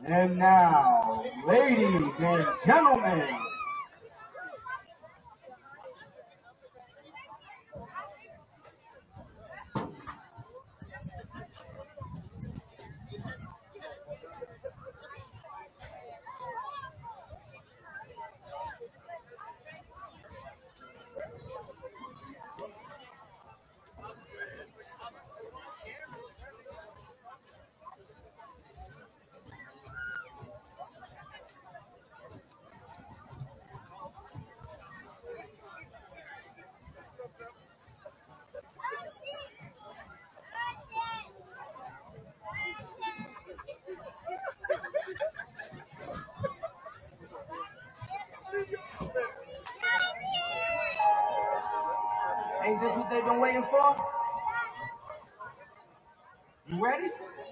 And now, ladies and gentlemen, ain't this what they've been waiting for? You ready?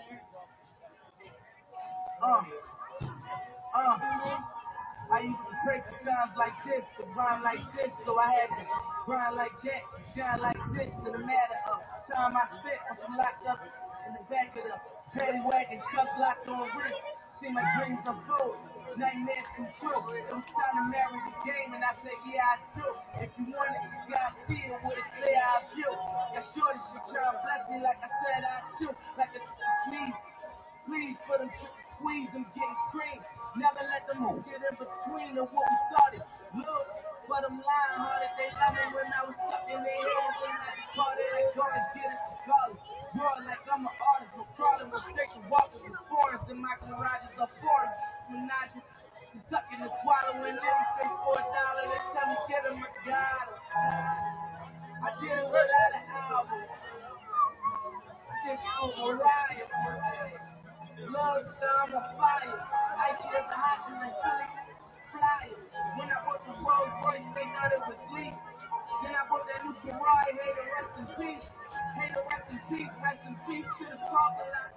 I used to pray for times like this, to grind like this, so I had to grind like that, shine like this, in the matter of time I spent, I'm locked up in the back of the paddy wagon, cuffs locked on wrist. See my dreams unfold, nightmares come true. I'm trying to marry the game, and I say, yeah, I do. If you want it, you gotta see it with a clear eye view. That shorty should try and bless me like I said I do, like a sneeze. Please for them squeeze and getting cream. Never let them get in between of what we started. Look, for them lying hearted, they love me when I was stuck in their hands and I departed. I go and get it regardless. Drawing like I'm an artist, but crawling with station walkers and foreigners in my garages are foreign. Menages, sucking and swallowing everything for $1. They tell me get him a god. I did it without an album. Just over riot. Love I'm a fire. I get the hot and the fly. When I bought the Rolls Royce, they thought it was leak. Then I bought that new Ferrari, hey, the rest in peace. Hey, the rest in peace, rest in peace to the crocodile.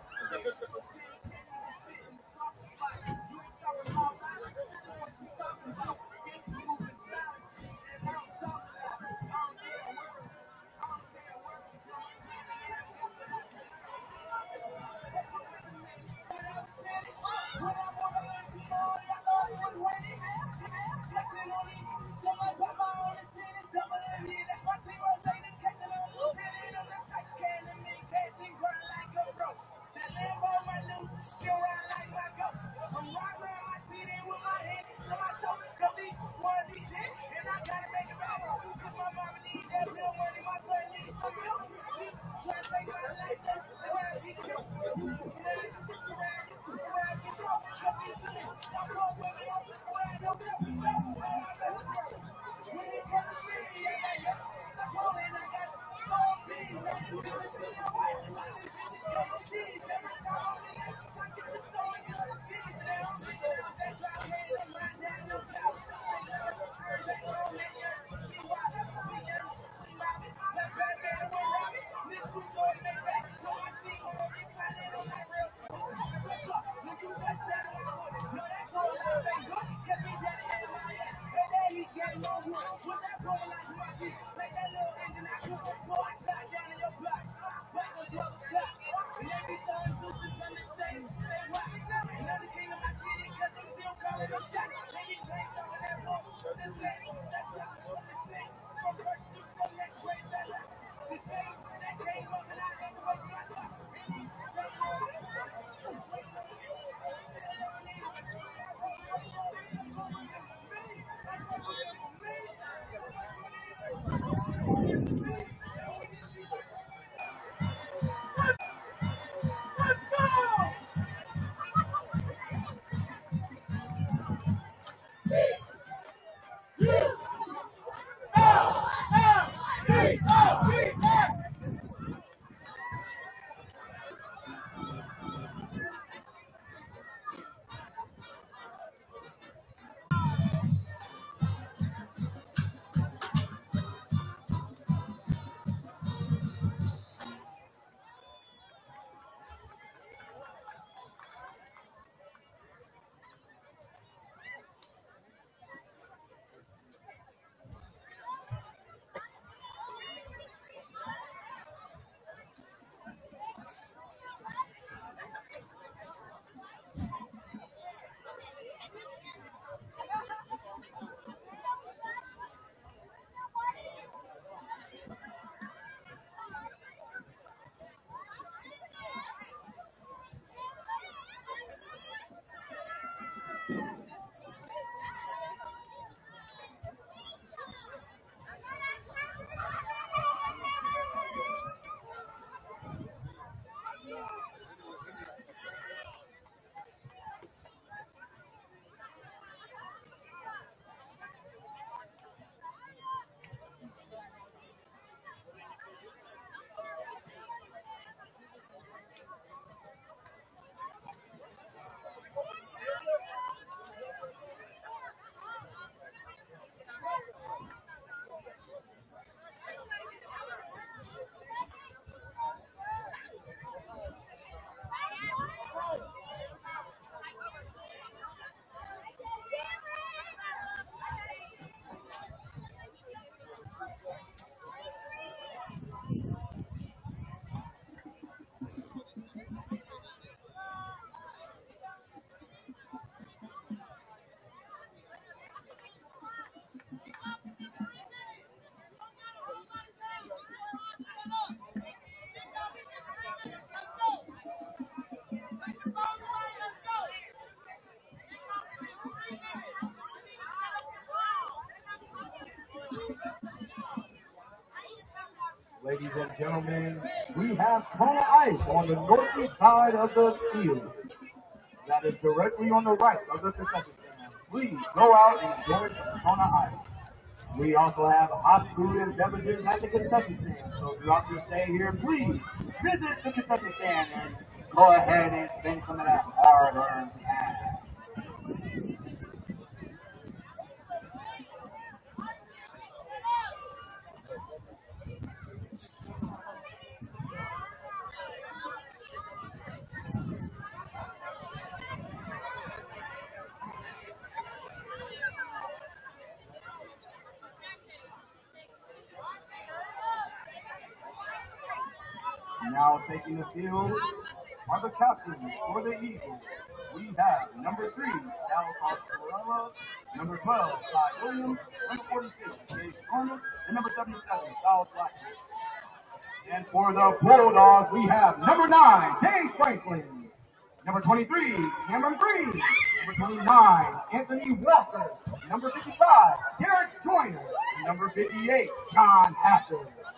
Ladies and gentlemen, we have Kona Ice on the northeast side of the field. That is directly on the right of the concession stand. Please go out and enjoy some Kona Ice. We also have hot food and beverages at the concession stand. So throughout your stay here, please visit the concession stand and go ahead and spend some of that hard-earned cash. Now taking the field are the captains for the Eagles. We have number 3, Dallas Oscarella, number 12, Todd Williams, number 46, Dave Corner, and number 77, Kyle Blackman. And for the Bulldogs, we have number 9, Dave Franklin, number 23, Cameron Green, number 29, Anthony Walker, number 55, Derek Joyner, and number 58, John Hatcher.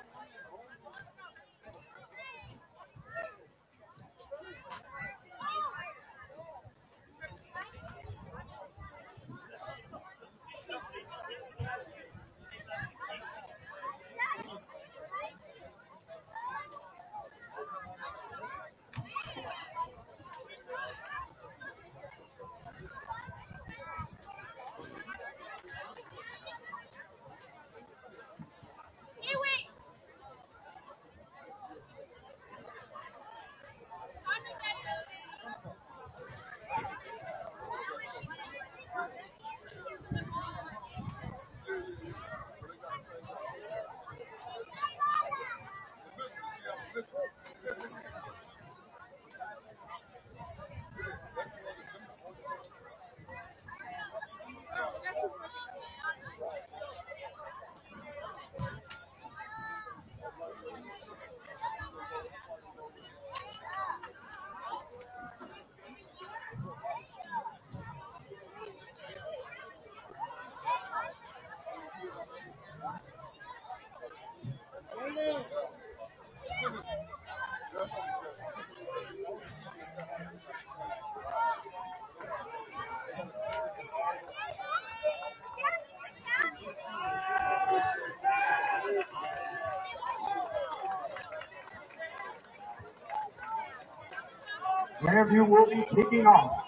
Grandview will be kicking off.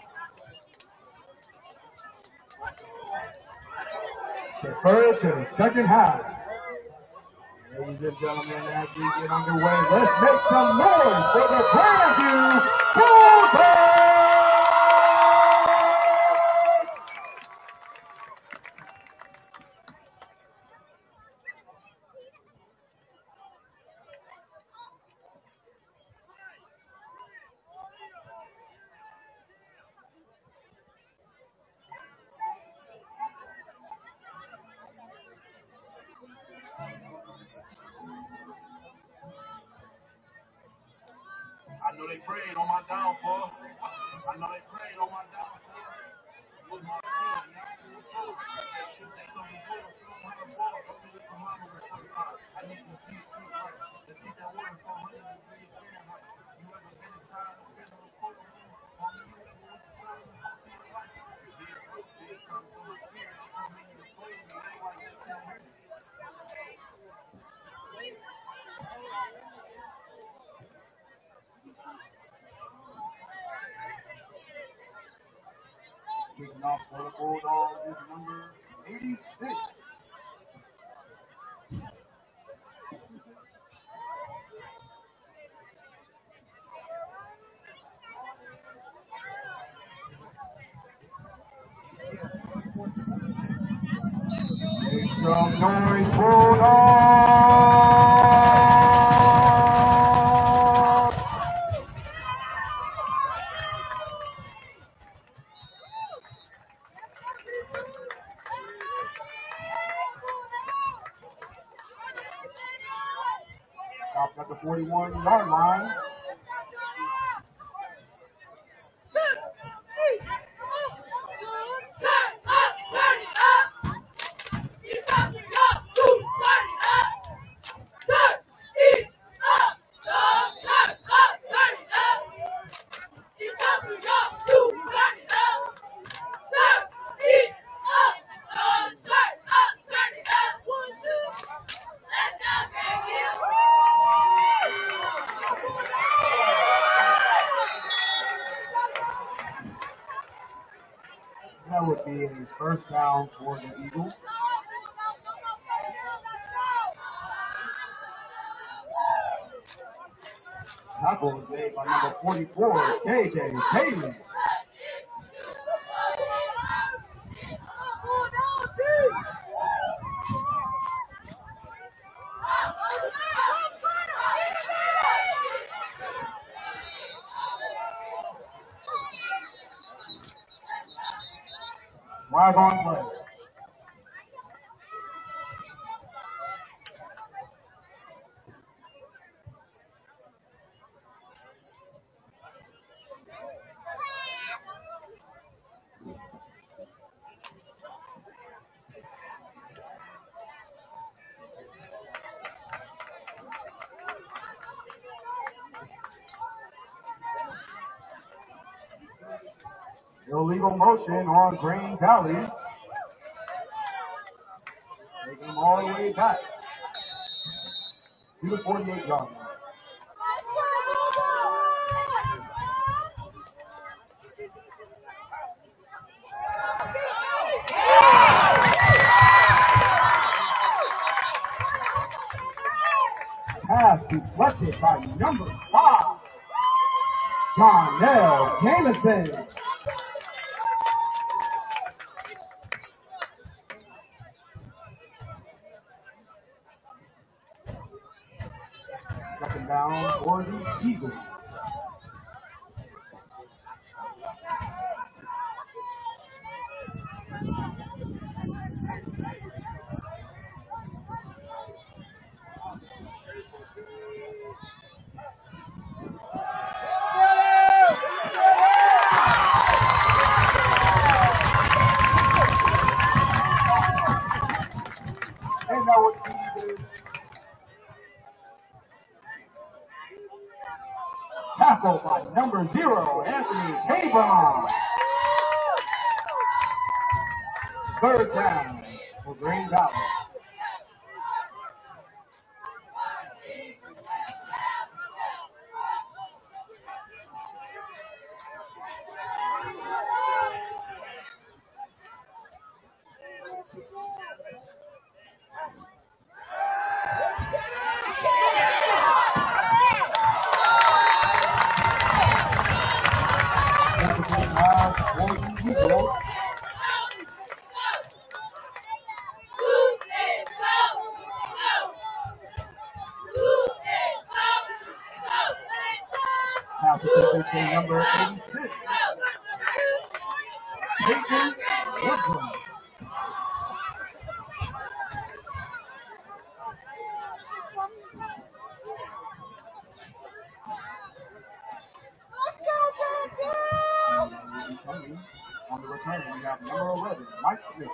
Deferred to the second half. Ladies and gentlemen, as we get underway, let's make some noise for the Grandview Bulldogs! I know they prayed on my downfall. I know they prayed on my downfall. It was my sin. I need to see it right. Let's get that water from him. You ever been inside of the court room? On the you ever went to school? Did something to my spirit. I'm coming to play me. They like this down here. Kicking off for the Bulldogs is number 86. Make some noise, Bulldogs! Stop at the 41-yard line. First down for the Eagles. Tackle was made by number 44, KJ Taylor. Live on play. Illegal motion on Green Valley. Taking them all the way back to the 48-yard line. Pass deflected by number 5, Donnell Jameson. Second down for the Eagles. And that was tackled by number 0, Anthony Tabron. Third down for Green Valley. Pass attention to number 86, Peyton Woodrum. On the return, we have number 11, Mike Smith.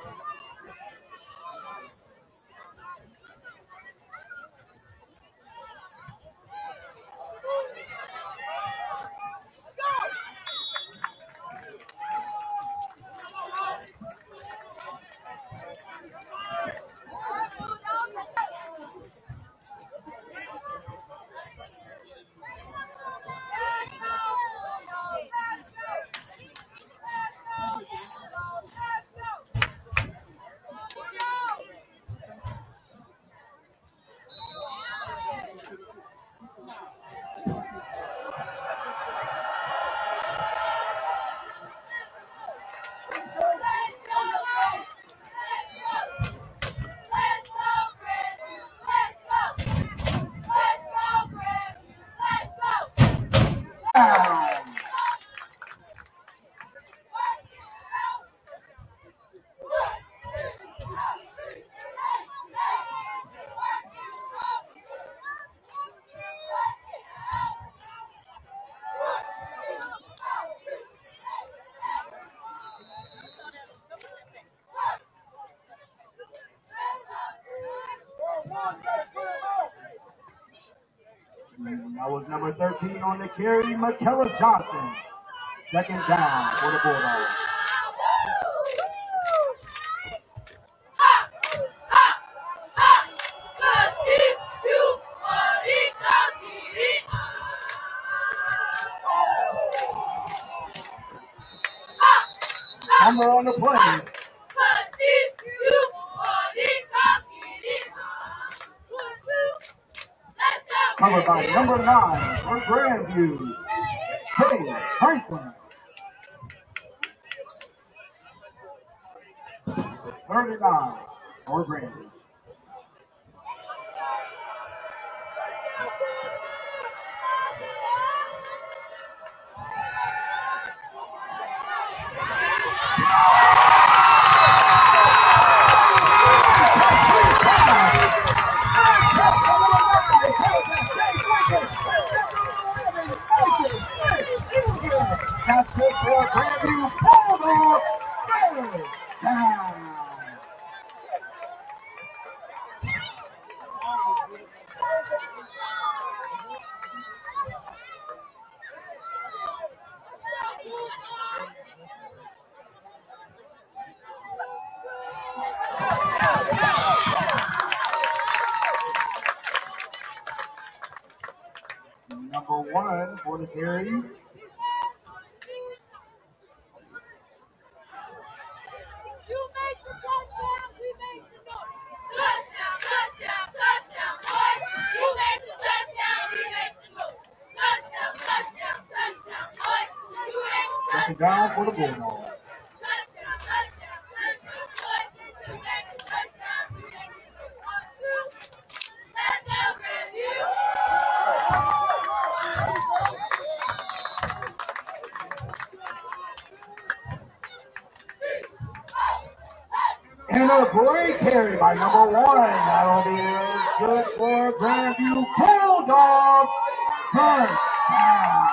That was number 13 on the carry, McKellar Johnson. Second down for the Bulldogs. Number on the play, covered by number 9 for Grandview, Kenny Franklin. 39 for Grandview. That's it for Grandview Bulldog. Third down. Number 1 for the carry. You make the touchdown, we make the noise. Touchdown, touchdown, touchdown, boy. You make the touchdown, we make the noise. Touchdown, touchdown, touchdown, boy. You make the touchdown. Second down for the Bulldogs. Touchdown, touchdown, touchdown, boy. You make the touchdown, we make the noise. 1, 2. Let's go, Grandview. And a great carry by number 1. That'll be good for Grandview Bulldogs. First down.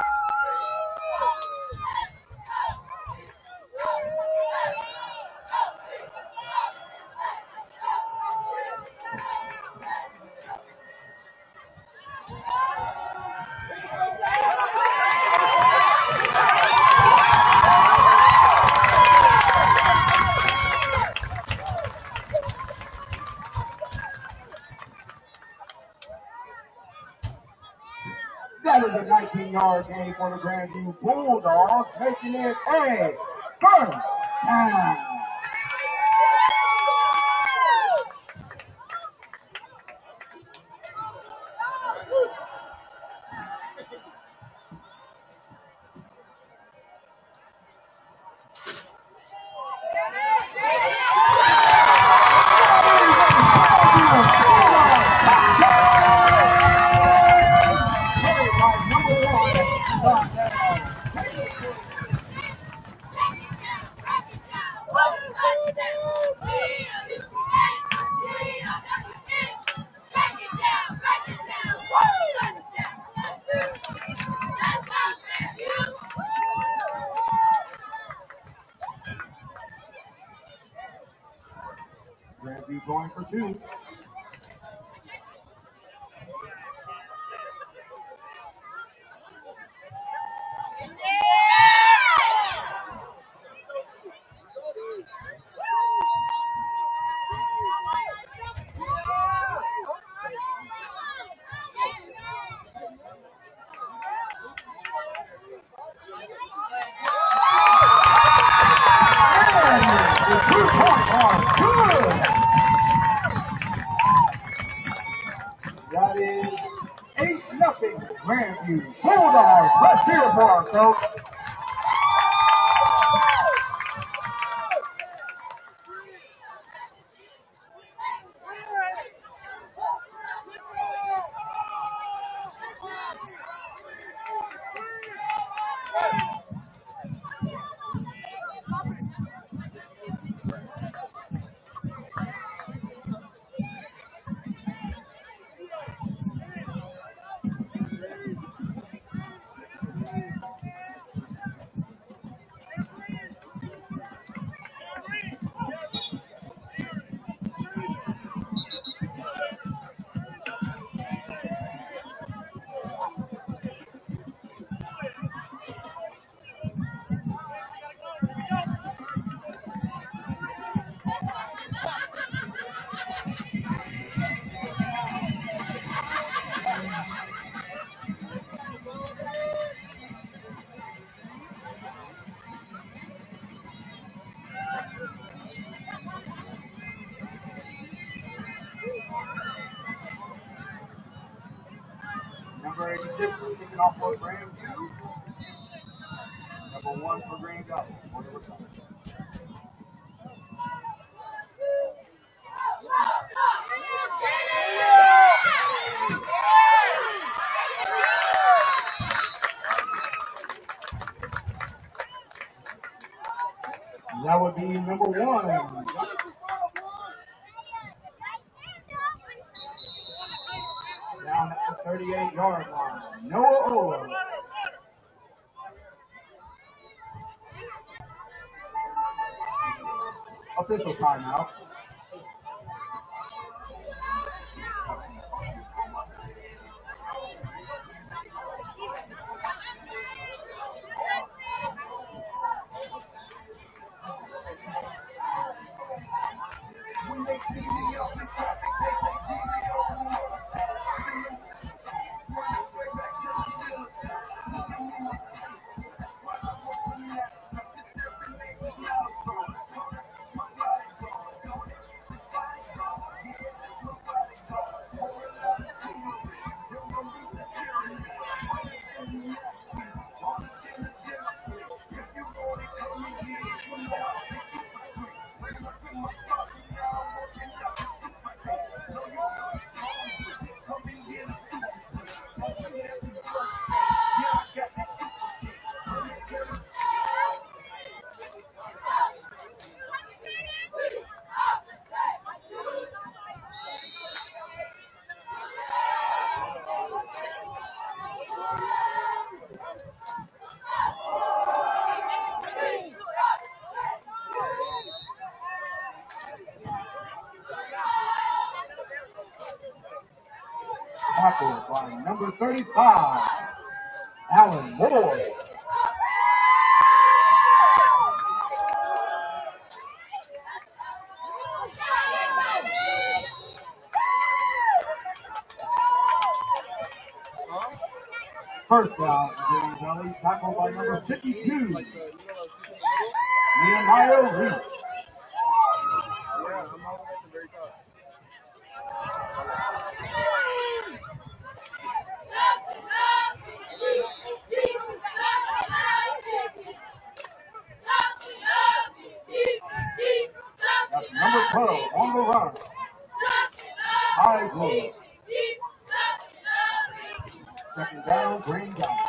That is a 19-yard gain for the Grandview Bulldogs, making it a first down. Grandview going for 2. The 2 points are good. That is 8-0 Grandview Bulldogs. Let's hear it for us, folks. Number 86 kicking off for Grandview. Number 1 for Grandview. That would be number 1. Down at the 38-yard line. Noah Owen. Official timeout. Tackled by number 35, Alan Moore. First down, James Ellie, tackled by number 52, Nehemiah Reed. That's number 12 on the run. High goal. Second down, bring down.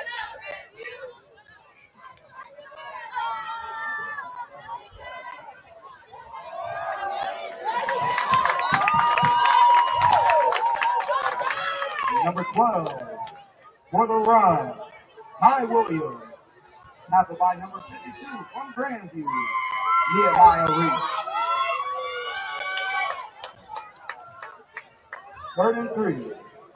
Number 12 for the run, Ty Williams. Tackled by number 52 from Grandview, Nehemiah Reed. 3rd and 3.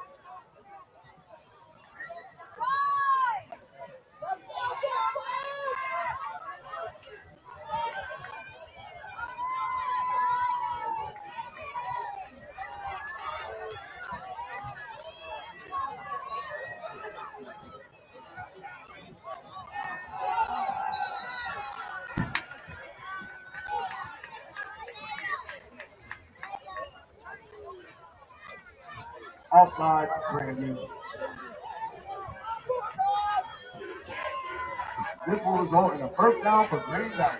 Offside, Grandview. This will result in a first down for Grandview.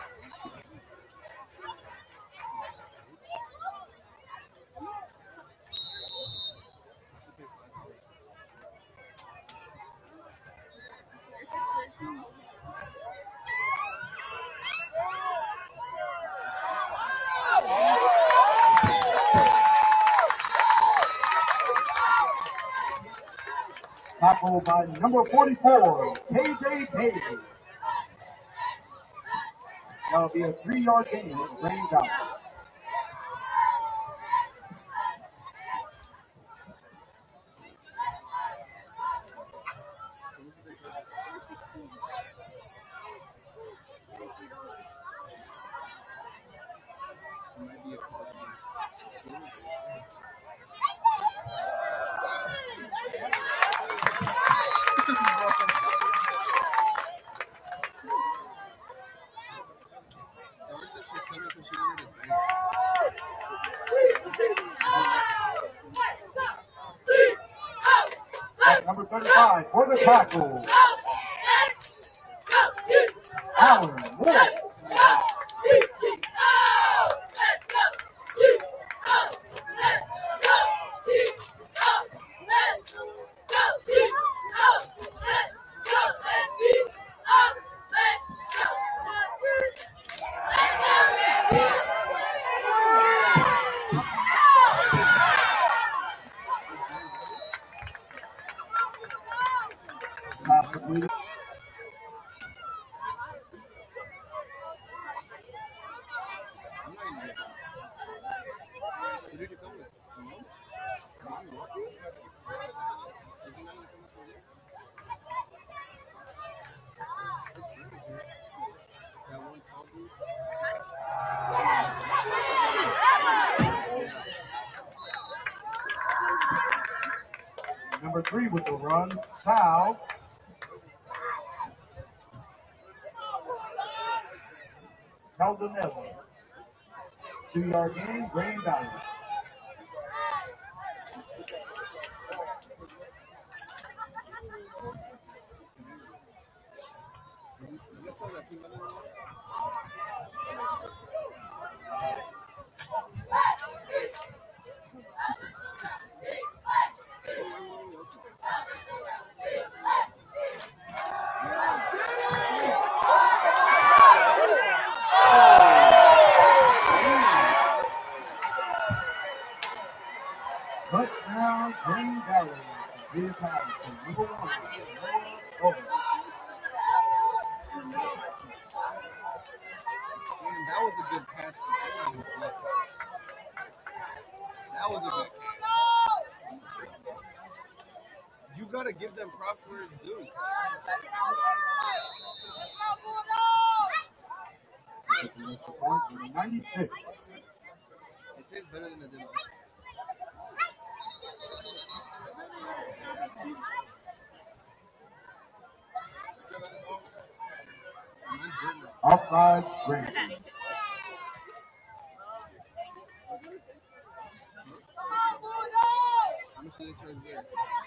Tackled by number 44, KJ Page. That'll be a 3-yard gain. Brings out. 35 for the tackle. Allen Moore. Number 3 with the run, Sal. Caldanello. 2-yard gain, Green Valley. Touchdown, Green Valley. Number 1. Man, that was a good catch. That was a good catch. You gotta give them props where it's due. Point 96. It tastes better than it did. Offside, Green. I'm gonna see the charge there.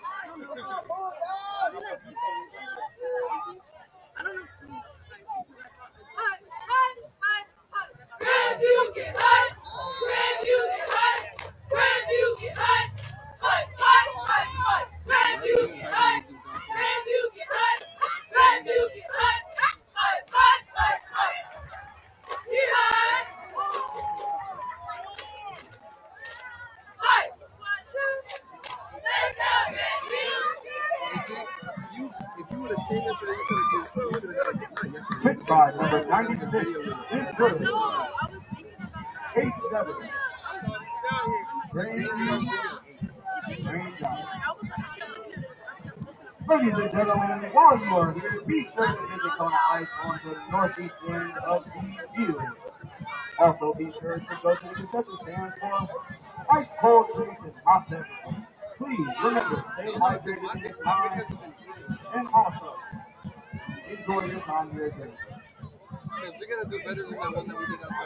Grandview get hot! Grandview get hot! Grandview get hot! Hot, hot, hot, hot! Grandview get hot! Grandview get hot! Grandview get hot! Hot, hot, hot, hot! Get hot! Hot! Let's go, Grandview! If you would have came yesterday, you could have just Pick by number 96. Is good. 8-7. Green Valley. Ladies and gentlemen, while you are here, be sure to visit Kona Ice on the northeast end of the field. Also, be sure to go to the concession stand for ice cold drinks and hot beverages. Please remember, stay hydrated in this time, and also enjoy your time here again. Because we're gonna do better than that one that we did outside.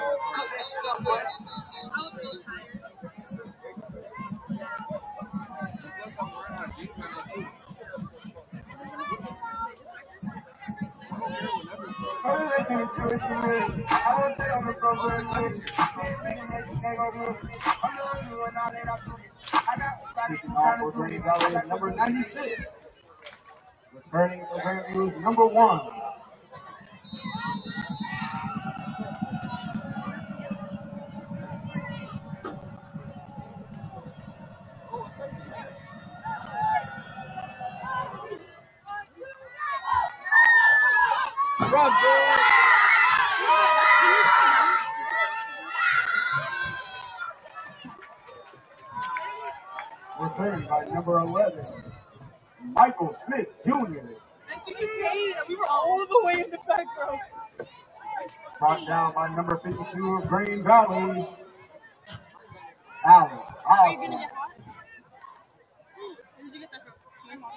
Number 96. Returning for Grandview, number 1. Run, boy! Returned by number 11, Michael Smith Jr. I see you paid. We were all the way in the back row. Brought down by number 52 of Green Valley, Allen. Are you gonna get hot? Did you get that from your mom?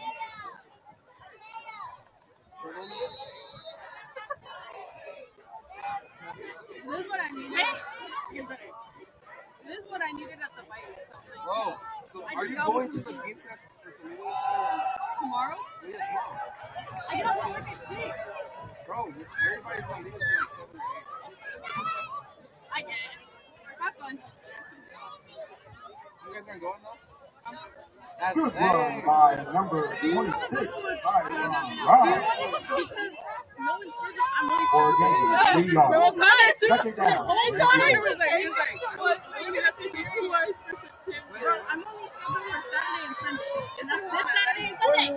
This is what I needed. This is what I needed at the bite. Bro, so are you going to the pizza for some noodles? Tomorrow? I get up at work at 6. Bro, everybody's gonna leave until like 7 or 8. I guess. Have fun. You guys aren't going though? Good run by number 26. Right, Because no one's I'm really for a game, 3 yards. Second down. Oh my god, he was like, what? You mean that's gonna be 2 hours for September? Bro, I'm only scheduled for Saturday and Sunday. And that's this Saturday and Sunday.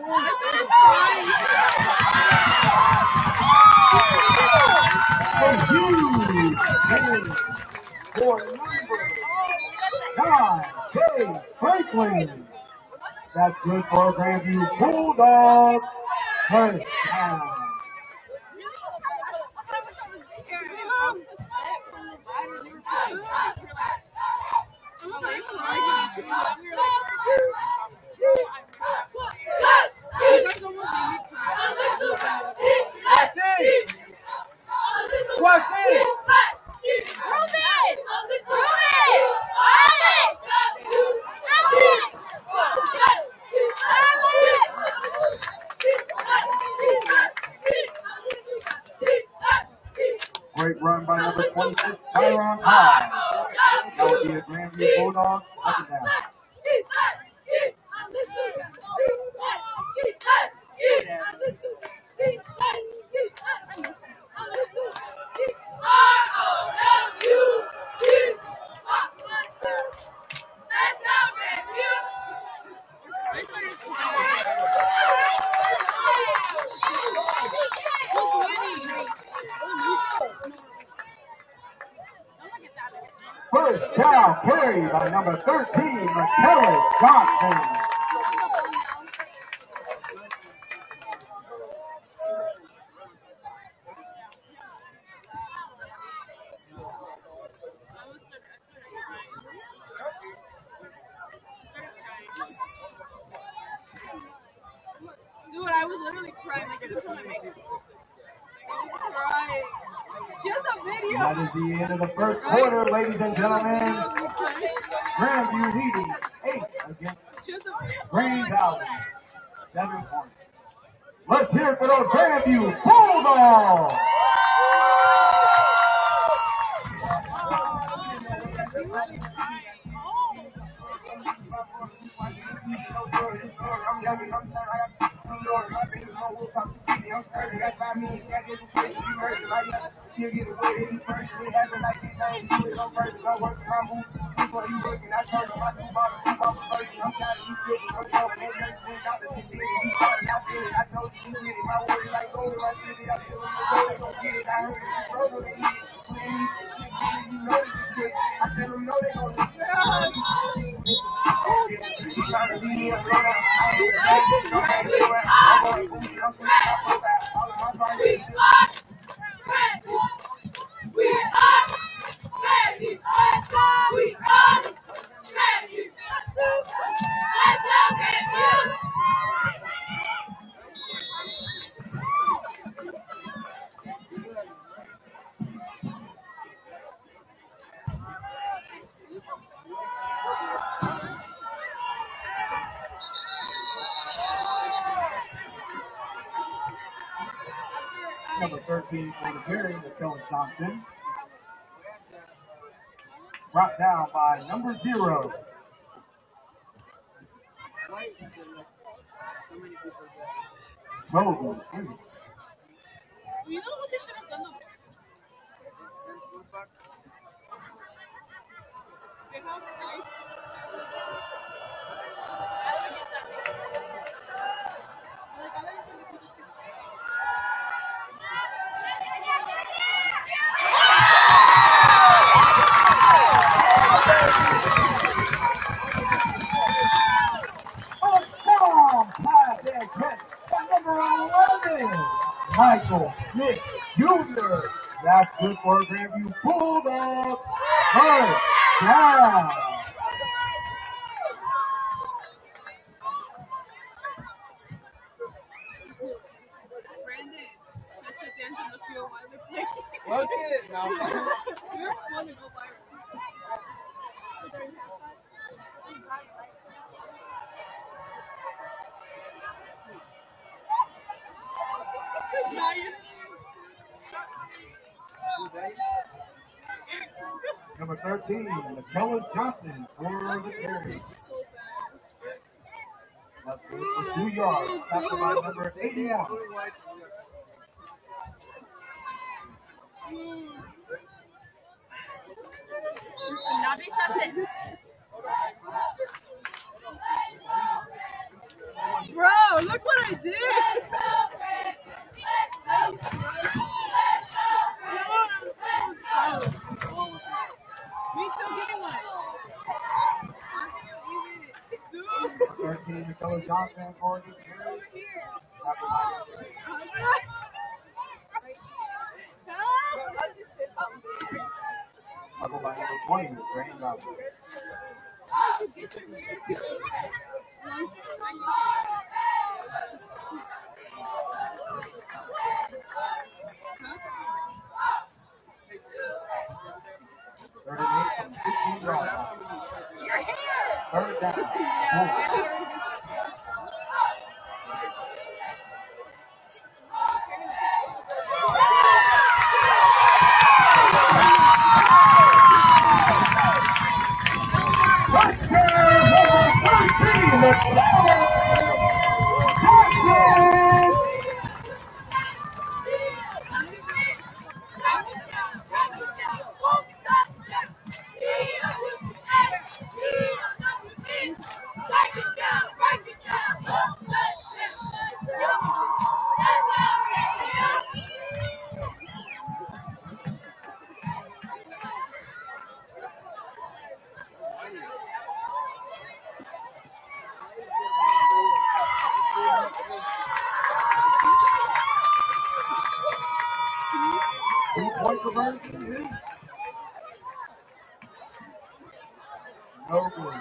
For number 9, Dave Franklin. That's good for Grandview Bulldogs. First down. Great run by number 26, Tyron High. That would be a Grandview Bulldogs second down. First down carry by number 13, McKelly Johnson. Dude, I was literally crying like I just want to make it. Crying. She has a video. That is the end of the first quarter, ladies and gentlemen. Grandview leading 8 against Green Valley. 7 points. Let's hear it for those Grandview Bulldogs. Number 13 for the carry, McKelly Johnson. Brought down by number 0. Toby. You know what they should have done? They have ice. Michael Smith Jr. That's good for Grandview Bulldogs. First down. Brandon, catch your dance in the field while they're playing. Look it! No. You're fun to go viral. Number 13, Nicholas Johnson for the carry. That's good for 2 yards. Tackled by number 81. Now be trusted. Bro, look what I did. Me too, give me one. 13, Nicholas Johnson for the carry. Tackled by number 20, Grandview. Third and 8 from 15 yards. Third down. Point conversion. No good.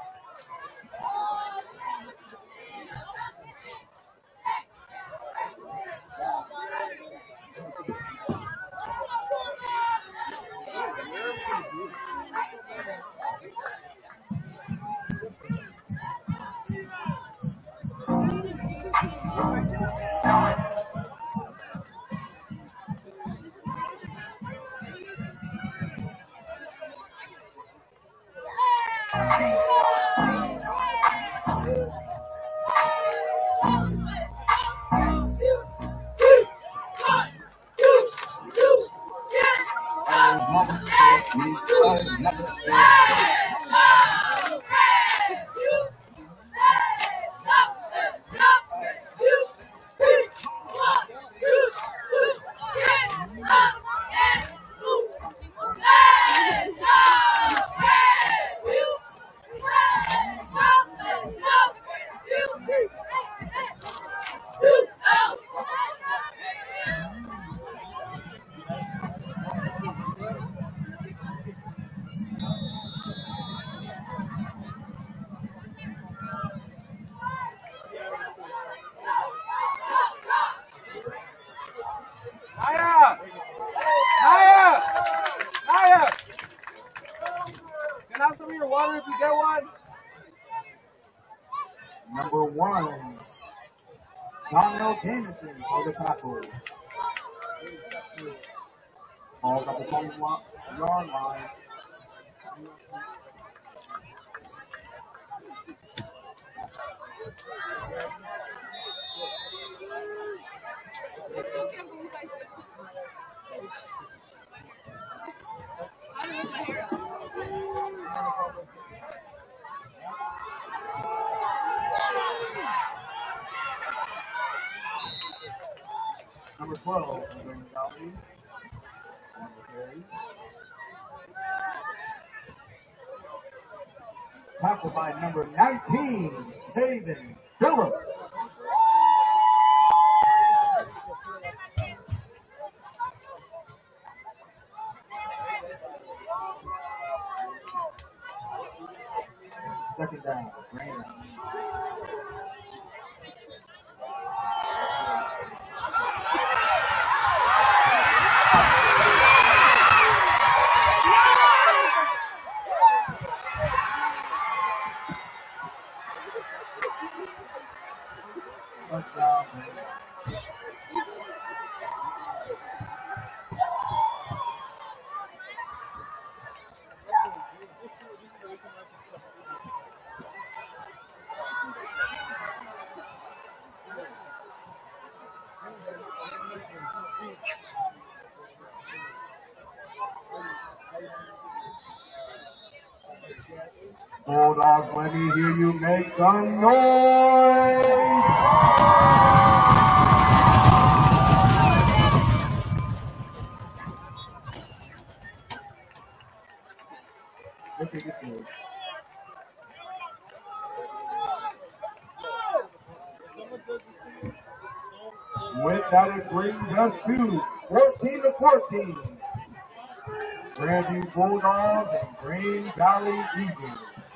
Number 1, Donnell Jameson for the tackle. Ball's at the 20-yard line. Number 12, Grandview. Tackled by number 19, David Phillips. Second down, Grandview. Bulldogs, let me hear you make some noise. Okay, this is. With that, it brings us to 14-14. Grandview Bulldogs and Green Valley Eagles.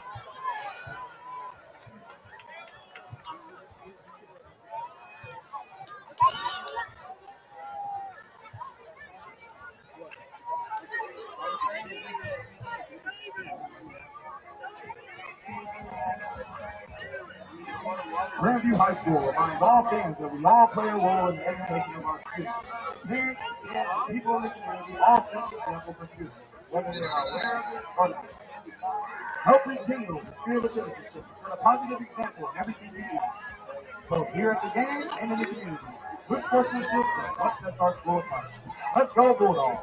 Grandview High School reminds all fans that we all play a role in the education of our students. Parents, and people in the community all set the example for students, whether they are aware of it or not. Help rekindle the spirit of citizenship and a positive example in everything we do, both here at the game and in the community. Good sportsmanship is what sets our school apart. Let's go Bulldogs!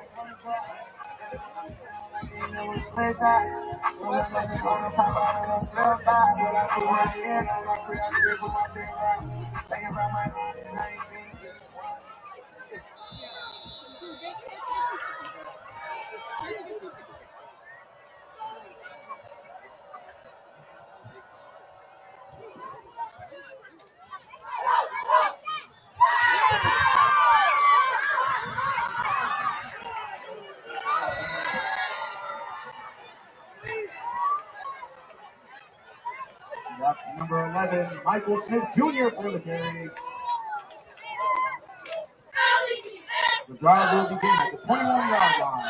That's number 11, Michael Smith Jr. for the carry. The drive will begin at the 21-yard line.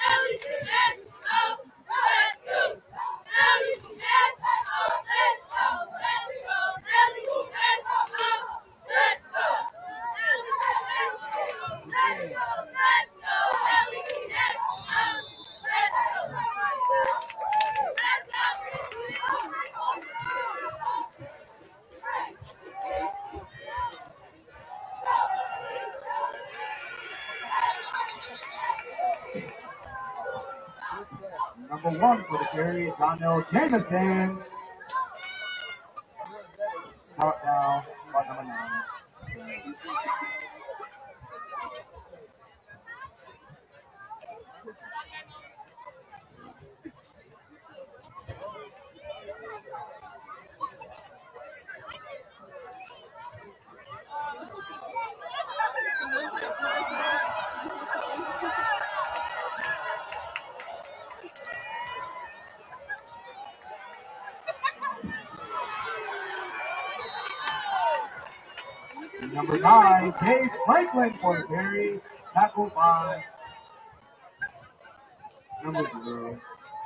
Number 1 for the carry, Donnell Jameson. Out now, spot number 9. Number 9, Dave Franklin for the carry, tackled by number 0.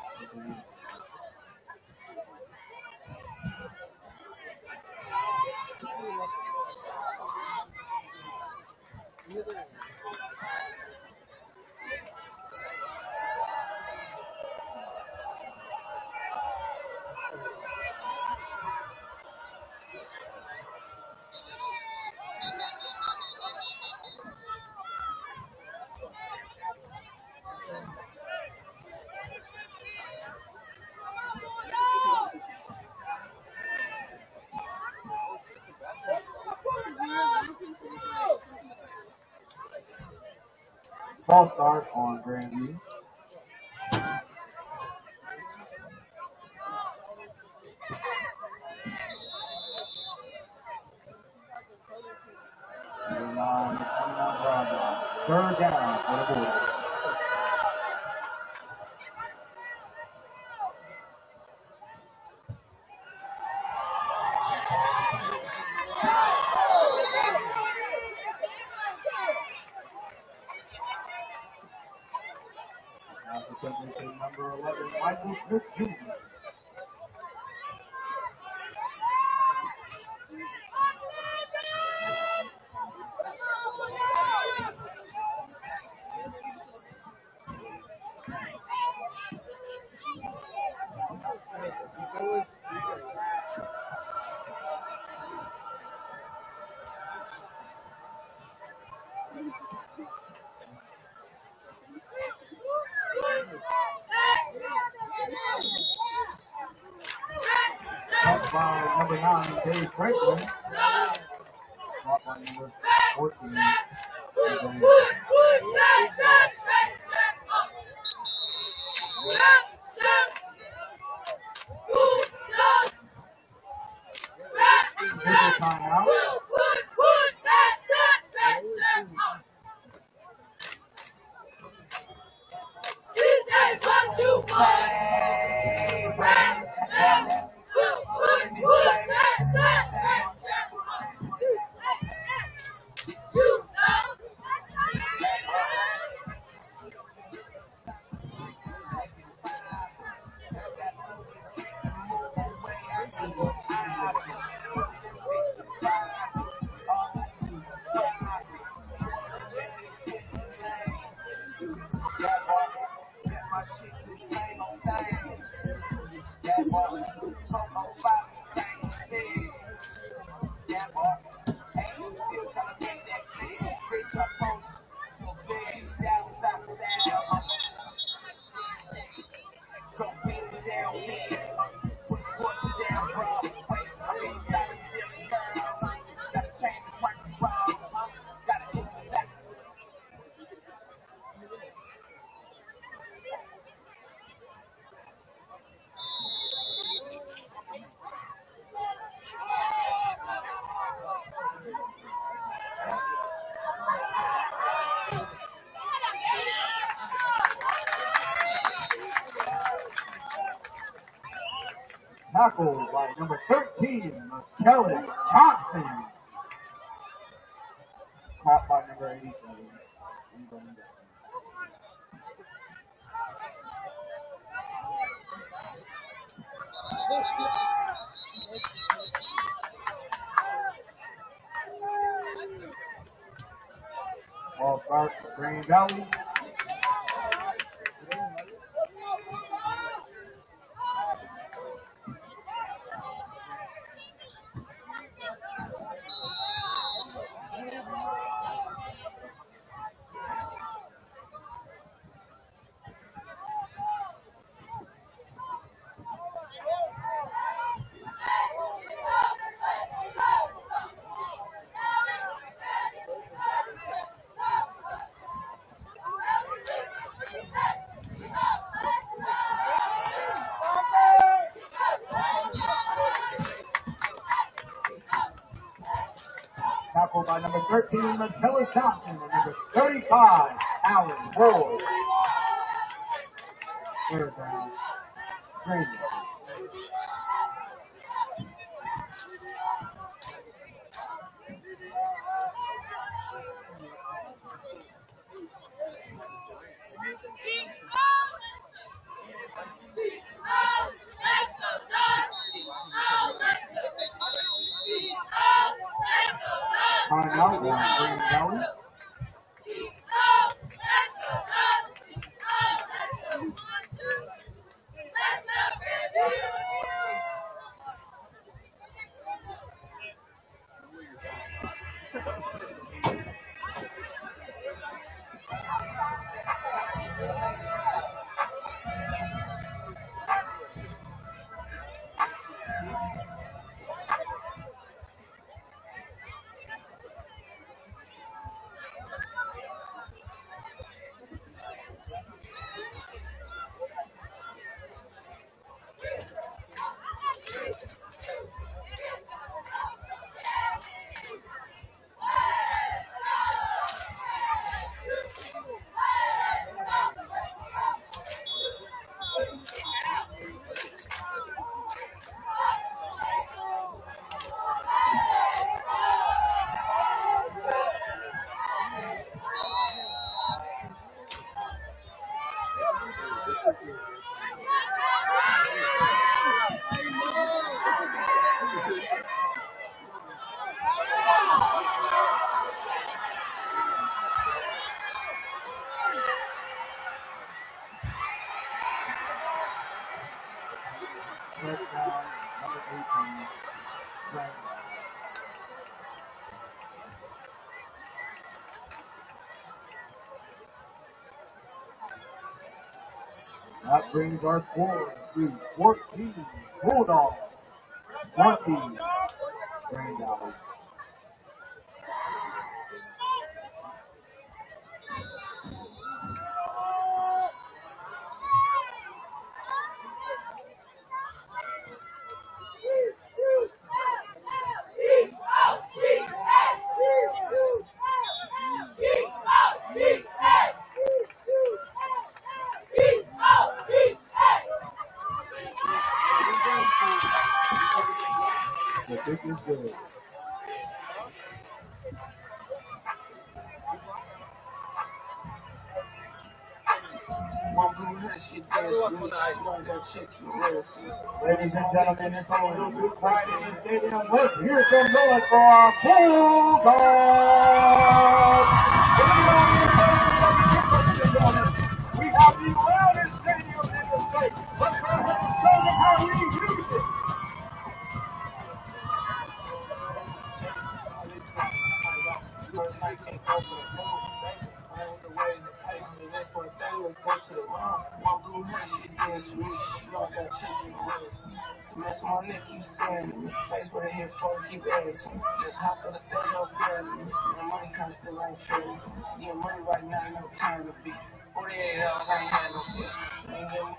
False start on Grandview. Number 9, 21-yard line. Third down for the Bulldogs. Number 11, Michael Smith Jr. Caught by number 9, Dave Franklin. Caught by number 14. Timeout. Tackled by number 13, Kelly Johnson. Caught by number 87. Ball starts for Green Valley. Tackled by number 13, Kelly Johnson, and number 35, Allen Ward. Third down. Green. Timeout on Green Valley. That brings our score to 14 Bulldogs. 20. Grandview. The kick is good. Ladies and gentlemen, it's a little too quiet in the stadium. Let's hear some noise for our Bulldogs! We have the loudest stadium in the state. Let's go ahead and show them how we use it. Mess my neck, keep standing. Place where the hip phone keep asking. Just hop on the stage, no standing. The money comes still ain't face. Yeah, money right now, ain't no time to be. 48 hours, I ain't had no shit. Ain't getting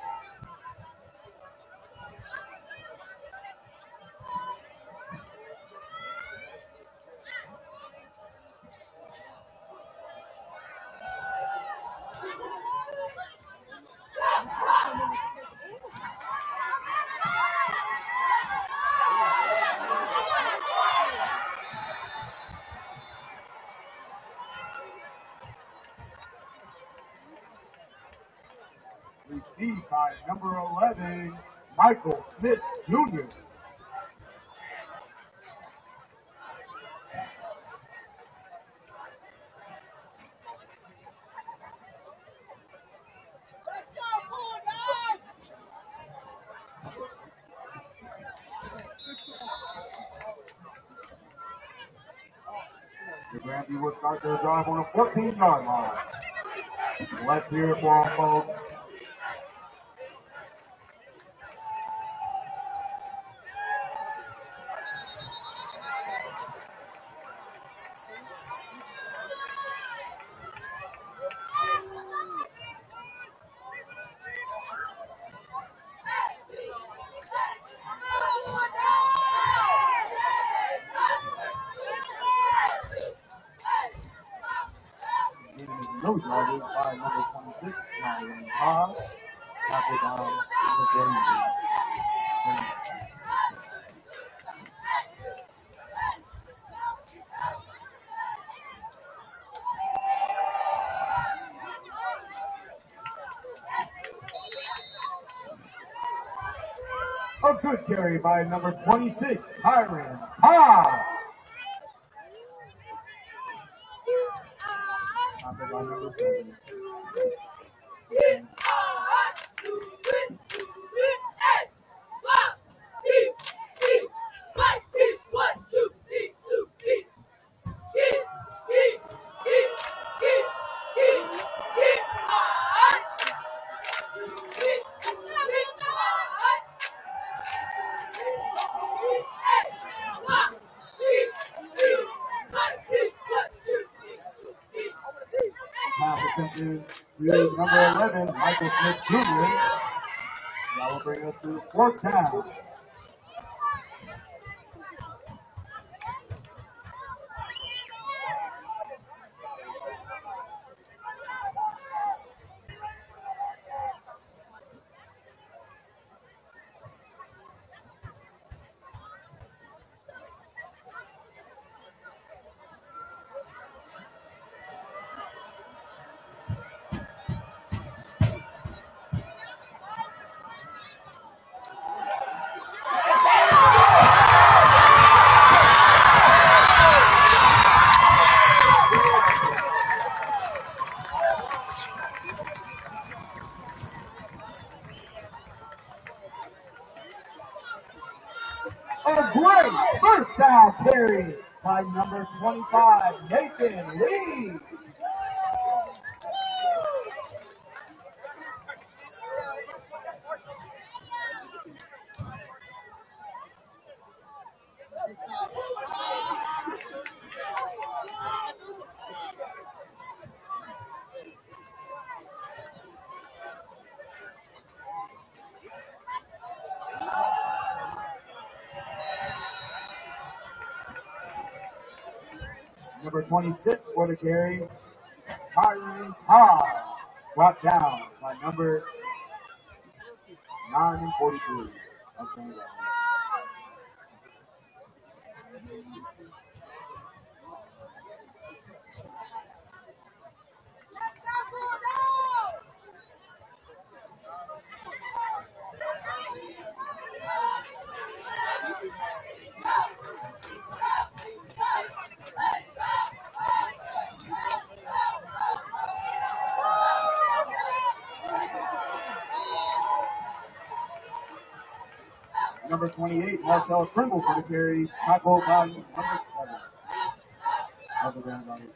Received by number 11, Michael Smith Jr. The Grandview will start their drive on the 14-yard line. Let's hear it for them, folks. No yardage by number 26, Ryan Todd. Tackle by number 30. A good carry by number 26, Tyron Todd. Tackle by number 30. Pass attempted to number 11, Michael Smith Jr. That will bring us to fourth down. A great first down carry by number 25, Nathan Lee. Number 26 for the carry, Kyron Todd, brought down by number 9 and 43. Okay. Number 28, Marcel Trimble for the carry, tackled by number 7. Of the Grand Valley.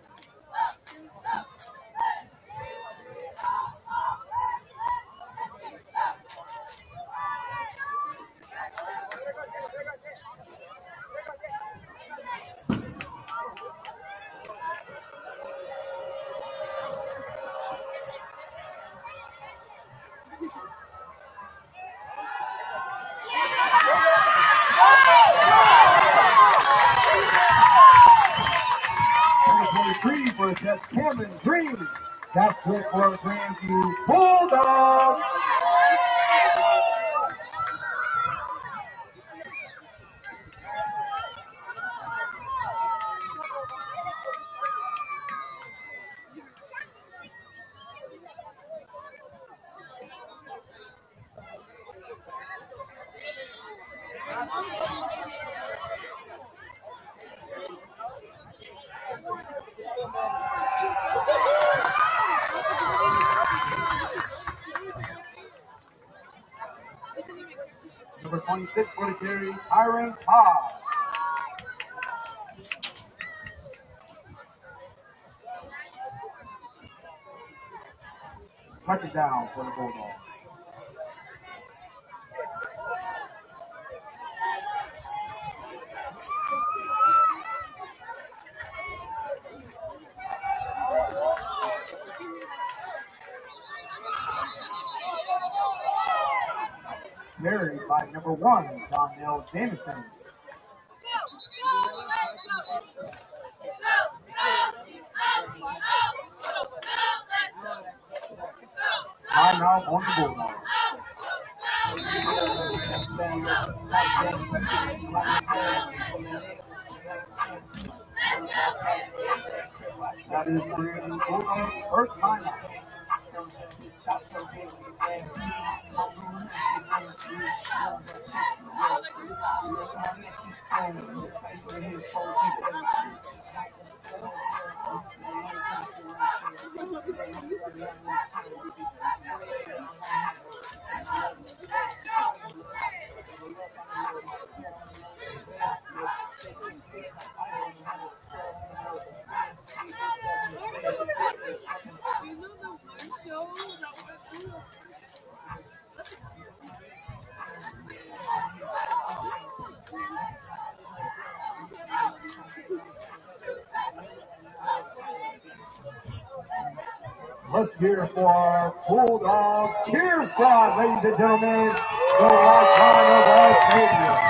For Jeff Cameron Green. That's it for Grandview Bulldogs. Number 26 for the carry, Kyron Todd. Second down for the Bulldogs. Carried by number 1, Donnell Jamison. Timeout on the Bulldogs. That is Brandon Bulldogs' first timeout. Let's hear for our Bulldog cheer squad, ladies and gentlemen. The right line of our stadium.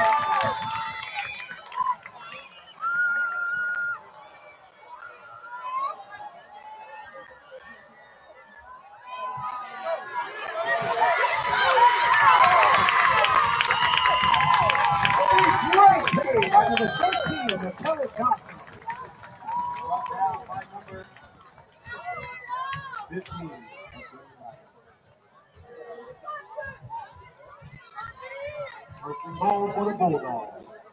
Great play by number 13 of the Kelly Johnson. Brought down by number 15. First and goal for the Bulldogs.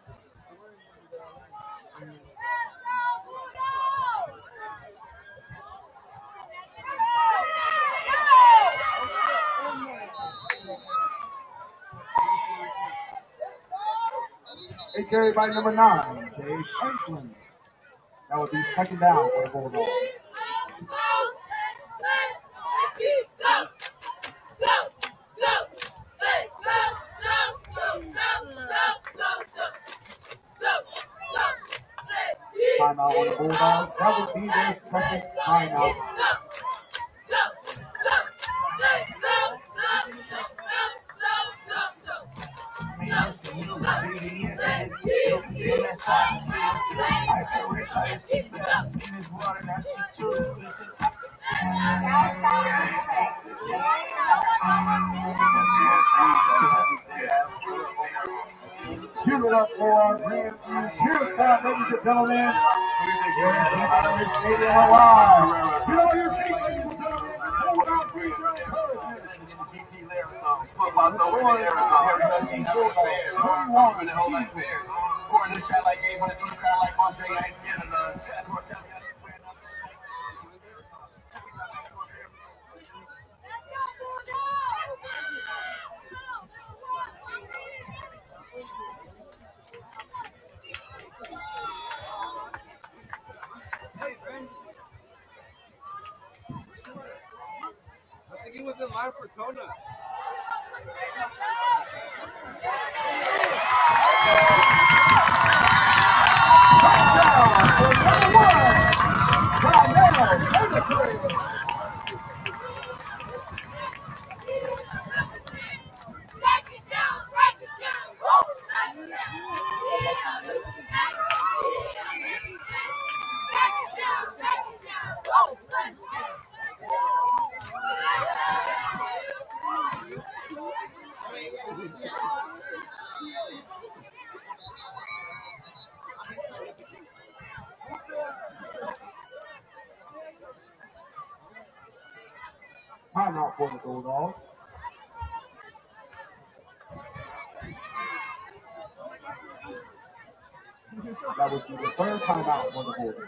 They carried by number 9, Jay Franklin. That would be second down for the Bulldogs. Timeout on the Bulldogs. That would be their second timeout. Give it up for Grandview Cheer Squad, ladies and gentlemen. We're stadium alive. Get on your feet, ladies and gentlemen. Hold on, please, your encouragement. Football's over in Arizona. Everybody's moving the whole life fair. Pouring this crowd like Gabe, when it's in the crowd like Andre, I ain't scared of none. Passport tell me I didn't swear nothing. I think he was in line for Kona. Timeout for the Bulldogs. That would be the third timeout for the Bulldogs.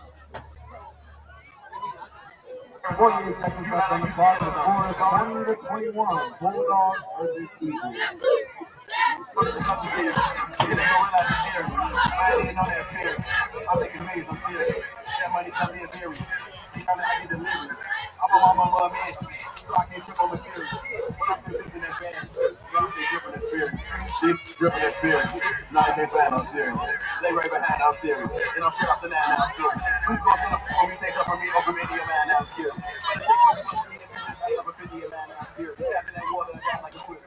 48 seconds left on the clock. The score is 20-21. Bulldogs versus Eagles. They don't realize it's here. I didn't know that fear. I'm thinking amazing, I'm serious. That money comes in theory. You know that I get delivered. I'm a mama love man, so I can't trip on material. When I'm thinking that bad, y'all say dripping that spirit. Dripping that spirit. Not that they bad, I'm serious. They right behind, I'm serious. And I'm straight off the nine, now I'm serious. Who's going to the phone? You take up from me, open me to your man, now I'm serious. I love a 50 man, now I'm serious. After that water, I got like a quitter.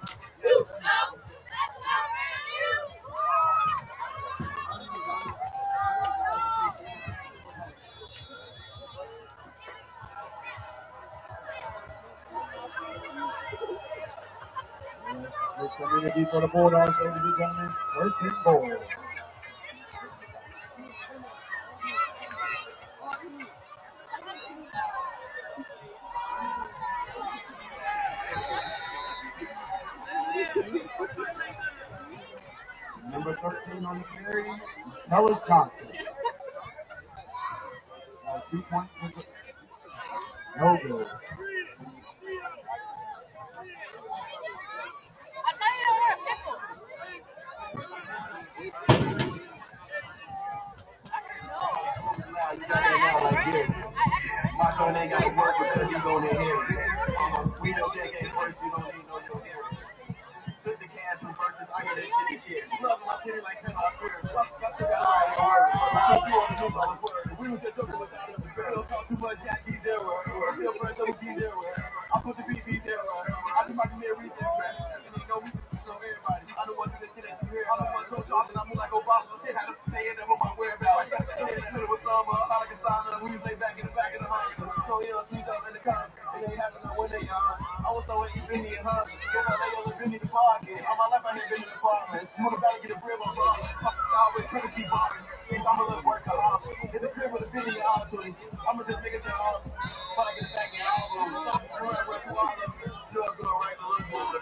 This community for the Bulldogs, ladies and gentlemen. First and goal. Number 13 on the carry, Ellis Johnson. 2 points. No good. My son ain't got to work because he's on their hair. We know Jack ain't first, you don't need no your hair. Took the cash from verses, I hear that shit. Love my city like hell, I swear. Fuck the guy, I ain't hard. I took you on the news, I was word. We was just joking without him. Don't talk too much, Jack, he's there. Real friends, OG there. I put the BB there. I do my community research. And you know, we just know everybody. I don't want to do this shit that you hear. I don't want to talk talk, and I move like Obama. Shit, how to stay in there with my whereabouts. With some, I like a sign up. We was laid back in the back of the hunt. So, yeah, sneak up in the car. It ain't happening when they I was so in Vinny and her. Get out there, on Vinny the pocket. All my life I had been in the apartment. I'm about to get a crib on bar. I always try to keep bombing. I'm a little work out. It's a crib with a Vinny and honestly. I'm gonna just make it that awesome. But I get it back in all of them. Still good right a little more.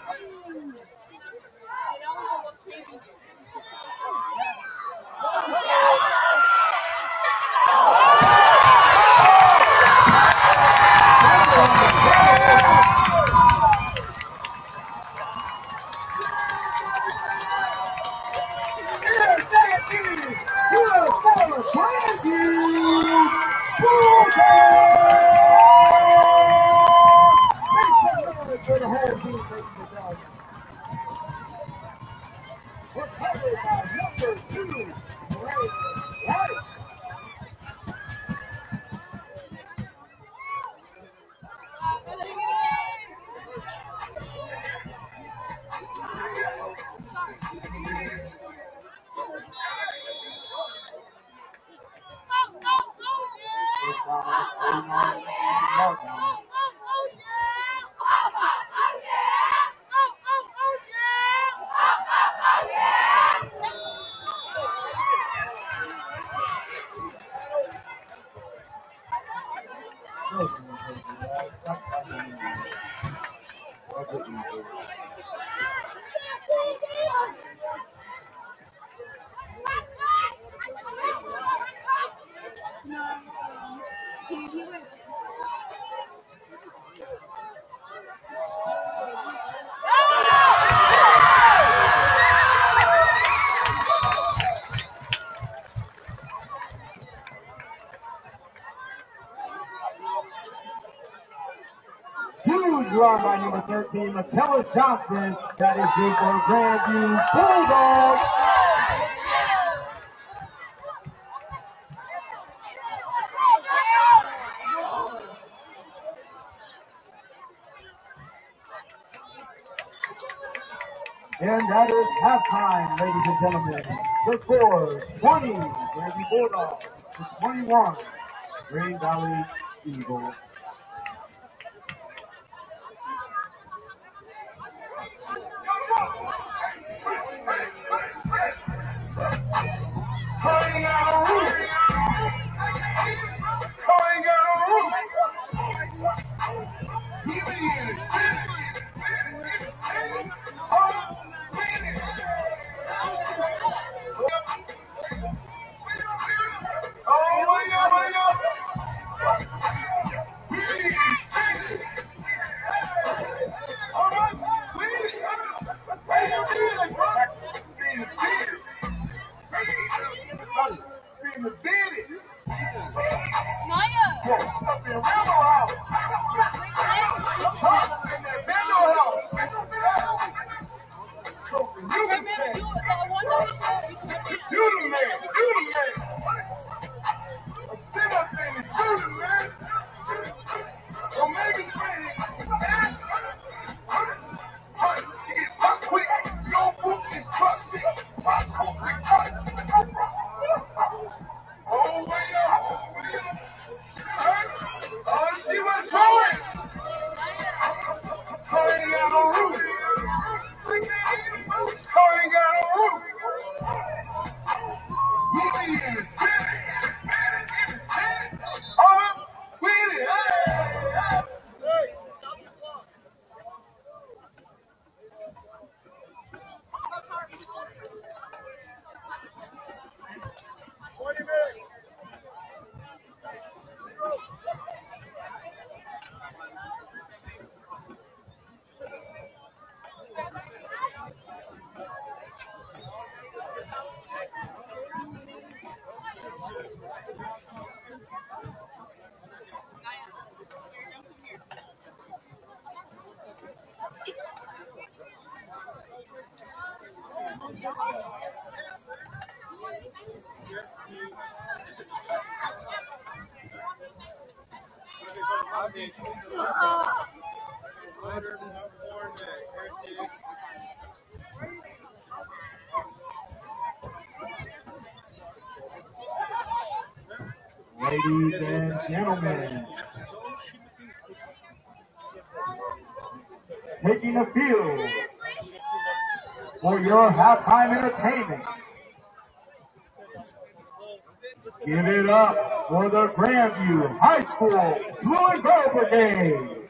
For the whole team, ladies and gentlemen. We're covered by number 2, Ray White. He went. Huge run by number 13, McKellis Johnson. That is good for Grandview Bulldogs. And that is halftime, ladies and gentlemen. The score, 20, Grandview Bulldogs, to 21, Green Valley Eagles. Ladies and gentlemen, taking the field for your halftime entertainment. Give it up for the Grandview High School Blue and Gold Brigade.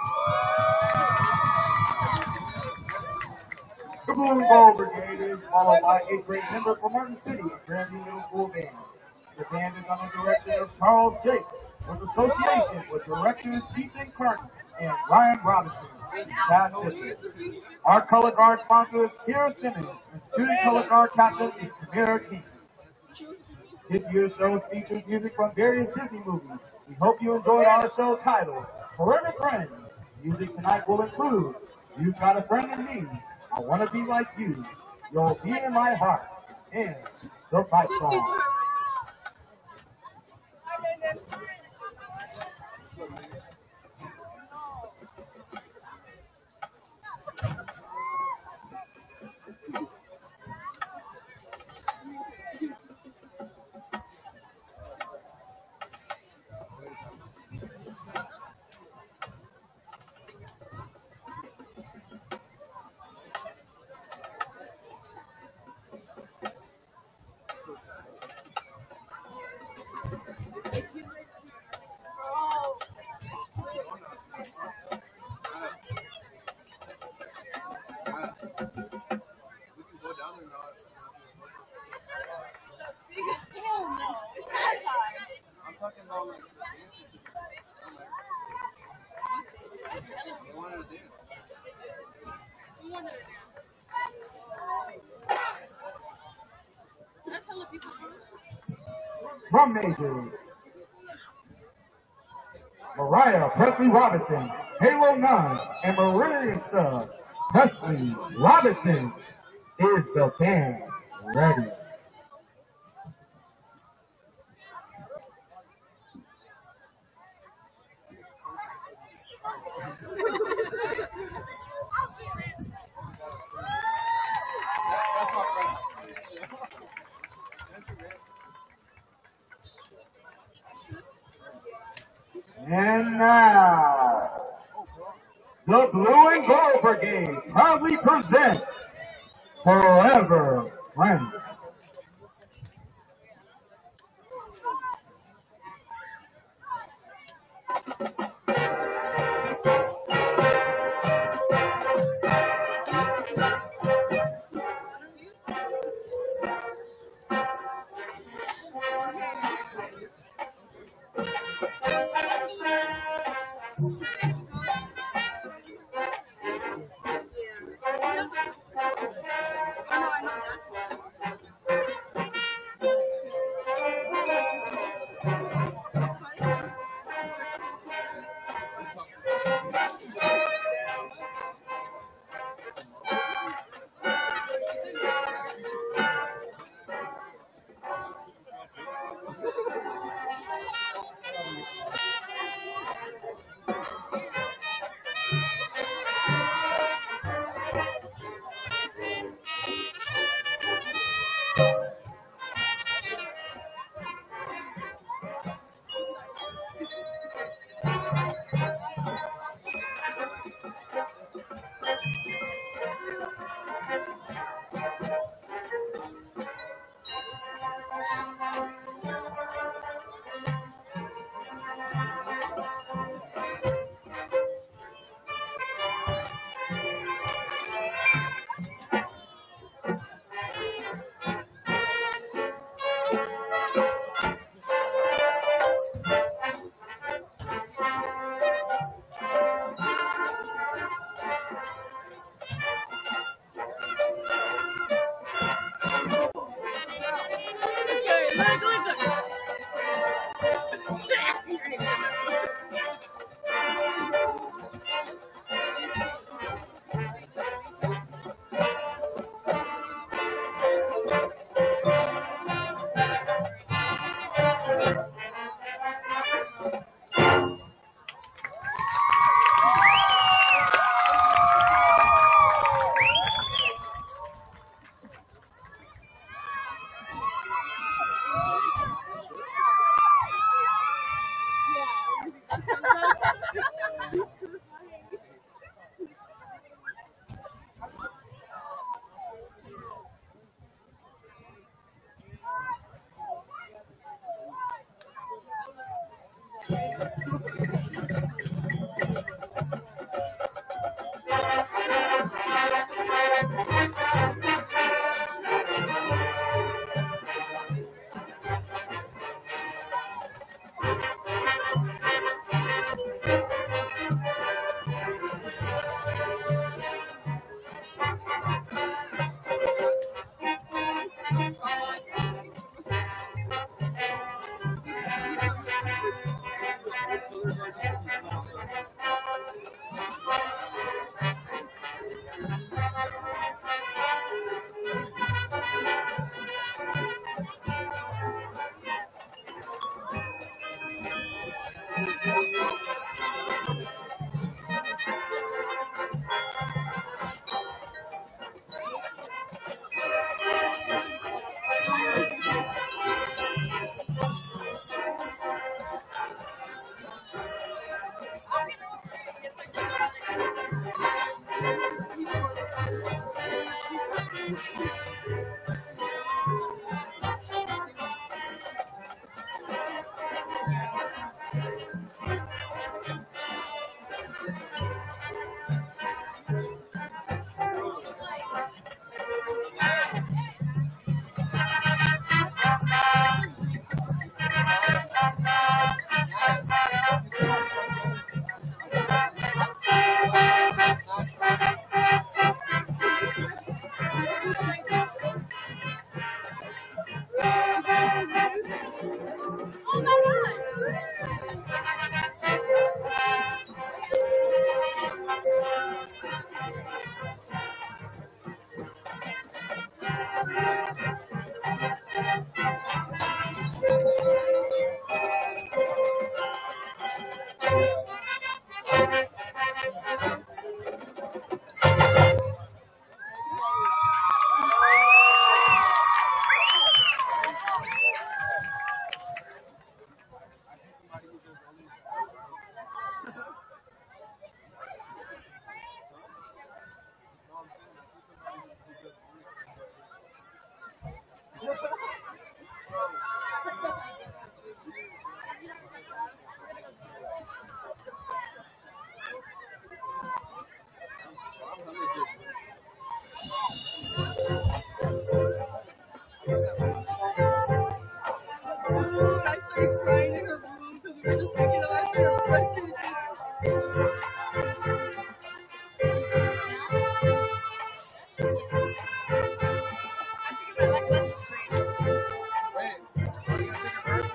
The Blue and Gold Brigade is followed by a great member from Martin City, Grandview Middle School Band. The band is under the direction of Charles Jakes, with association with directors Ethan Clark and Ryan Robinson. Our color guard sponsor is Kira Simmons, and student color guard captain is Tamara King. This year's show features music from various Disney movies. We hope you enjoyed our show titled Forever Friends. Music tonight will include You've Got a Friend in Me, I Want to Be Like You, You'll Be in My Heart, and The Fight Song. talking about like they wanted to dance. Who wanted to dance? That's hella people. Drum majors. Mariah Presley Robinson, Halo 9, and Marissa Presley Robinson. Is the band ready? That's my friend. And now, the Blue and Gold Brigade proudly presents Forever Friends. Dude, I started crying in her room because we were just thinking of I started breaking. Wait, are you gonna take it first?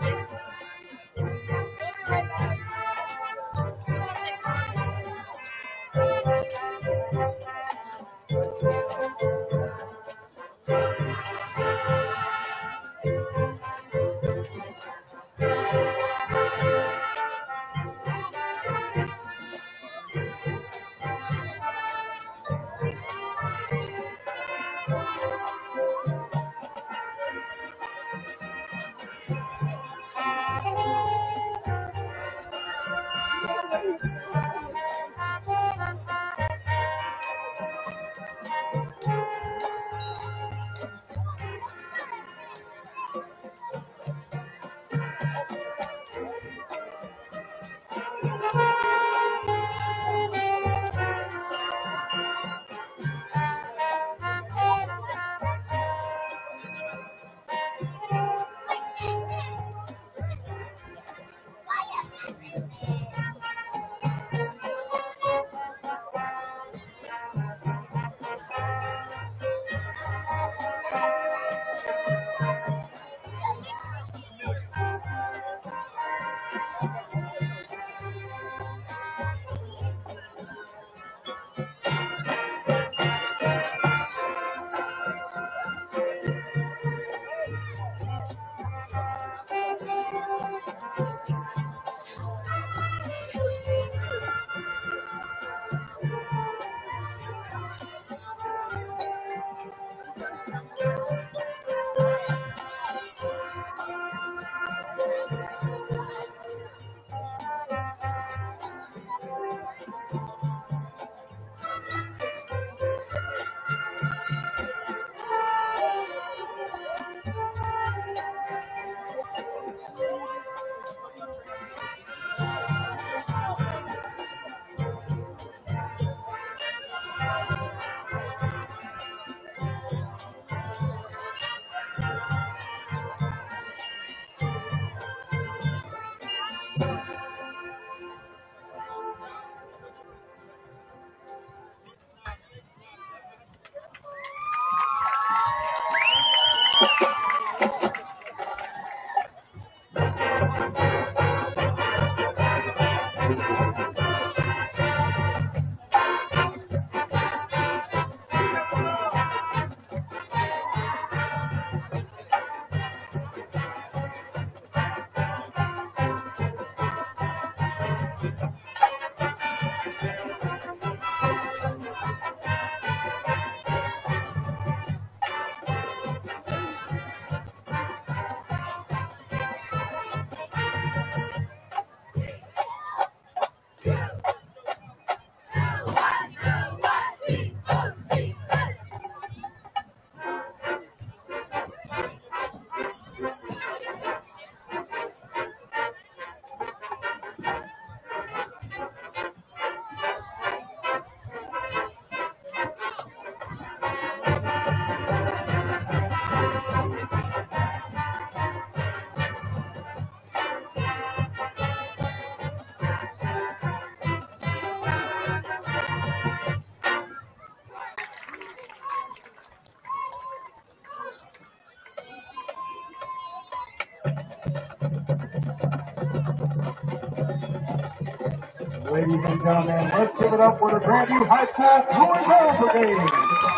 Ladies and gentlemen, let's give it up for the Grandview High School Blue and Gold Brigade.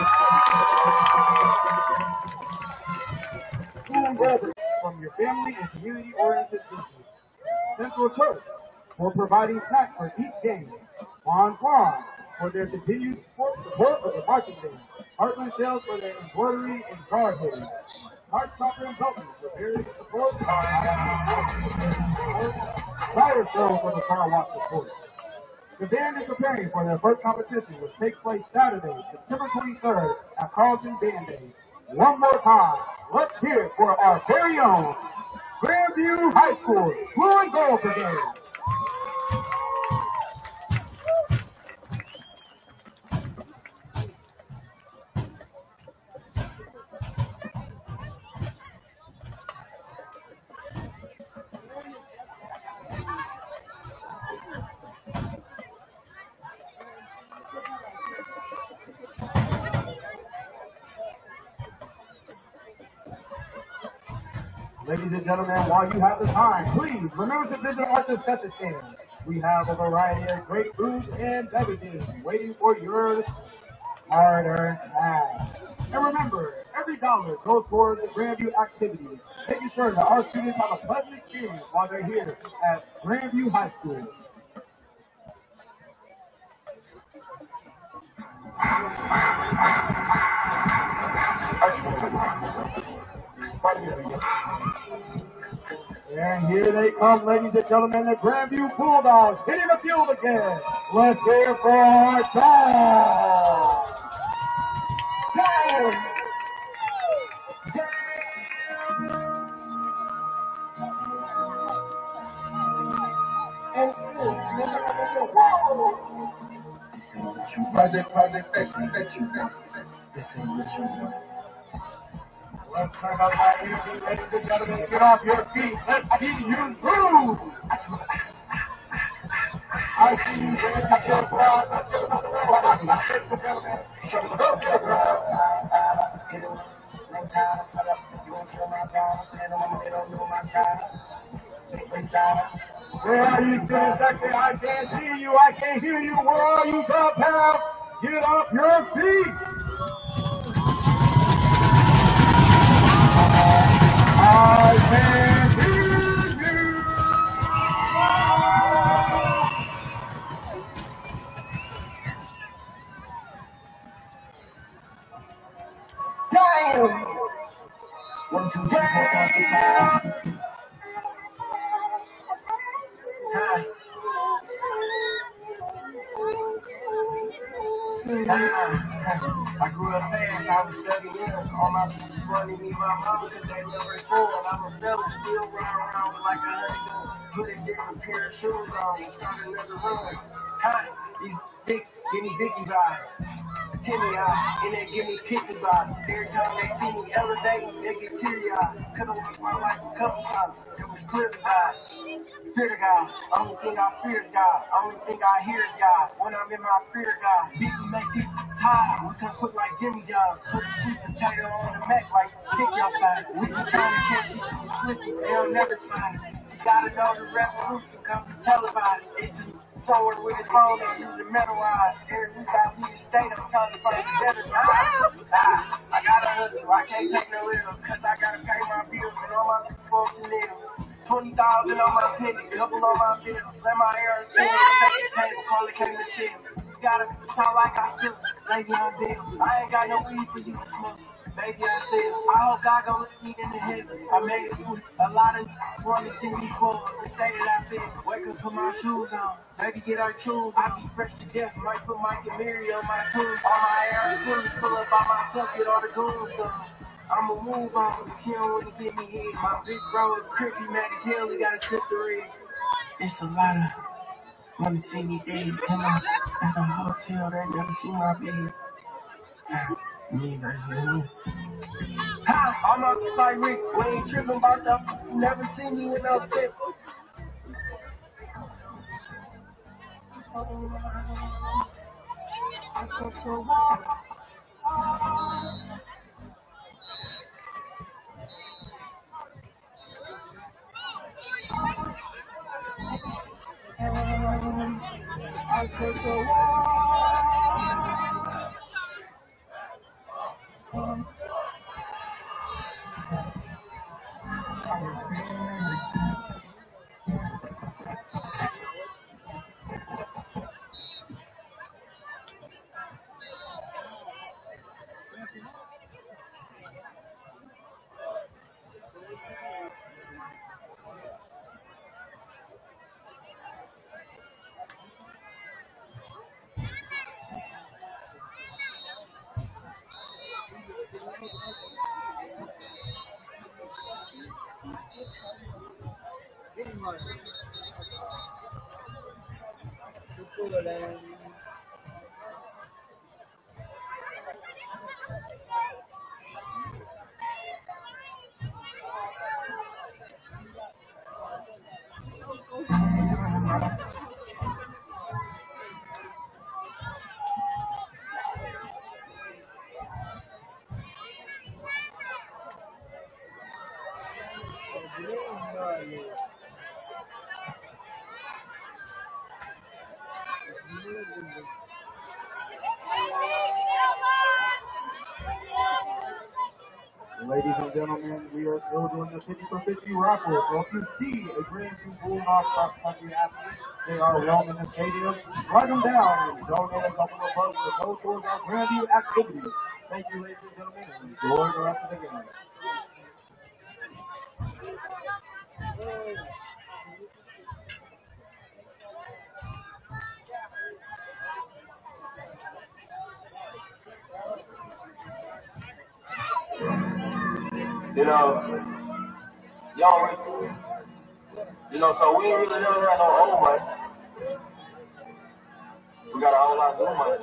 Blue and Gold Brigade from your family and community-oriented business. Central Church for providing snacks for each game. Juan for their continued support of the marching band. Heartland Sales for their embroidery and guard hoodies. Heart Soccer and Belton for various support. Fire Show for the car wash support. The band is preparing for their first competition, which takes place Saturday, September 23rd at Carlton Band Day. One more time, let's hear it for our very own Grandview High School Blue and Gold Brigade. Ladies and gentlemen, while you have the time, please remember to visit our concession stand. We have a variety of great foods and beverages waiting for your hard-earned cash. And remember, every dollar goes towards the Grandview activities, making sure that our students have a pleasant experience while they're here at Grandview High School. And here they come, ladies and gentlemen, the Grandview Bulldogs hitting the field again. Let's hear for our dogs. Project, this ain't what you want. Let's turn up that energy, ladies and gentlemen. Get off your feet. Let's see you move. I see you dance at your squad. No time, set up. You won't turn my down. Stand on my middle, on my side. Where are you, student section? I can't see you. I can't hear you. Where are you, downtown? Get off your feet. I can't hear you. Damn! 1, 2, 3, 4, 5, 6, 7. Hi. I grew up fast, I was studying. All my people running me my mama because they never fool. I'm a fella, still run around like a honeymoon. Put a different pair of shoes on and start another run. Hi, these big, give me Vicky vibes. Timmy eye, and they give me picture vibes. Every time they see me elevating, they get teary-eyed. Could've lost my life a couple times. It was clear to God. Fear to God. Only thing I fear is God. Only thing I hear is God. When I'm in my fear of God, people make people tired. We can cook like Jimmy John's. Put a sweet potato on the Mac like kick your side. We can try to catch people slipping. They'll never slide. You gotta know the revolution come to televised. It's forward with his phone and using metal eyes. Every week I leave the state, I'm trying to find a better job. I gotta hustle, I can't take no ill, cause I gotta pay my bills and all my people Chanel. 20,000 on my penny, double on my bill. Let my hair stand, take the table, call it came to shit. You gotta sound like I still lay me on bills. I ain't got no weed for you to smoke. Baby, I said, I hope God gon' let me in the heaven. I made it through a lot of want to see me fall. They say that I fit. Wake up, put my shoes on. Maybe get our tools. I be fresh to death. Might put Mike and Mary on my tools. All my hair is fully pull up by myself, get all the goons on. I'ma move on. If you don't want to get me hit, my big bro is creepy, mad as hell. He got a sister red. It's a lot of wanna see me dead. Come on, at the hotel, they never see my bed. Me versus me. Ha! I'm up like Rick. We ain't tripping about the never see me with no sip. I took a walk. Ladies and gentlemen, we are still doing the 50 for 50 raffle. So if you see a Grandview Bulldog cross-country athlete, they are roaming the stadium, write them down and donate a couple of bucks to go towards our Grandview activities. Thank you, ladies and gentlemen, and enjoy the rest of the game. So we ain't really never had no old money. We got a whole lot of new money.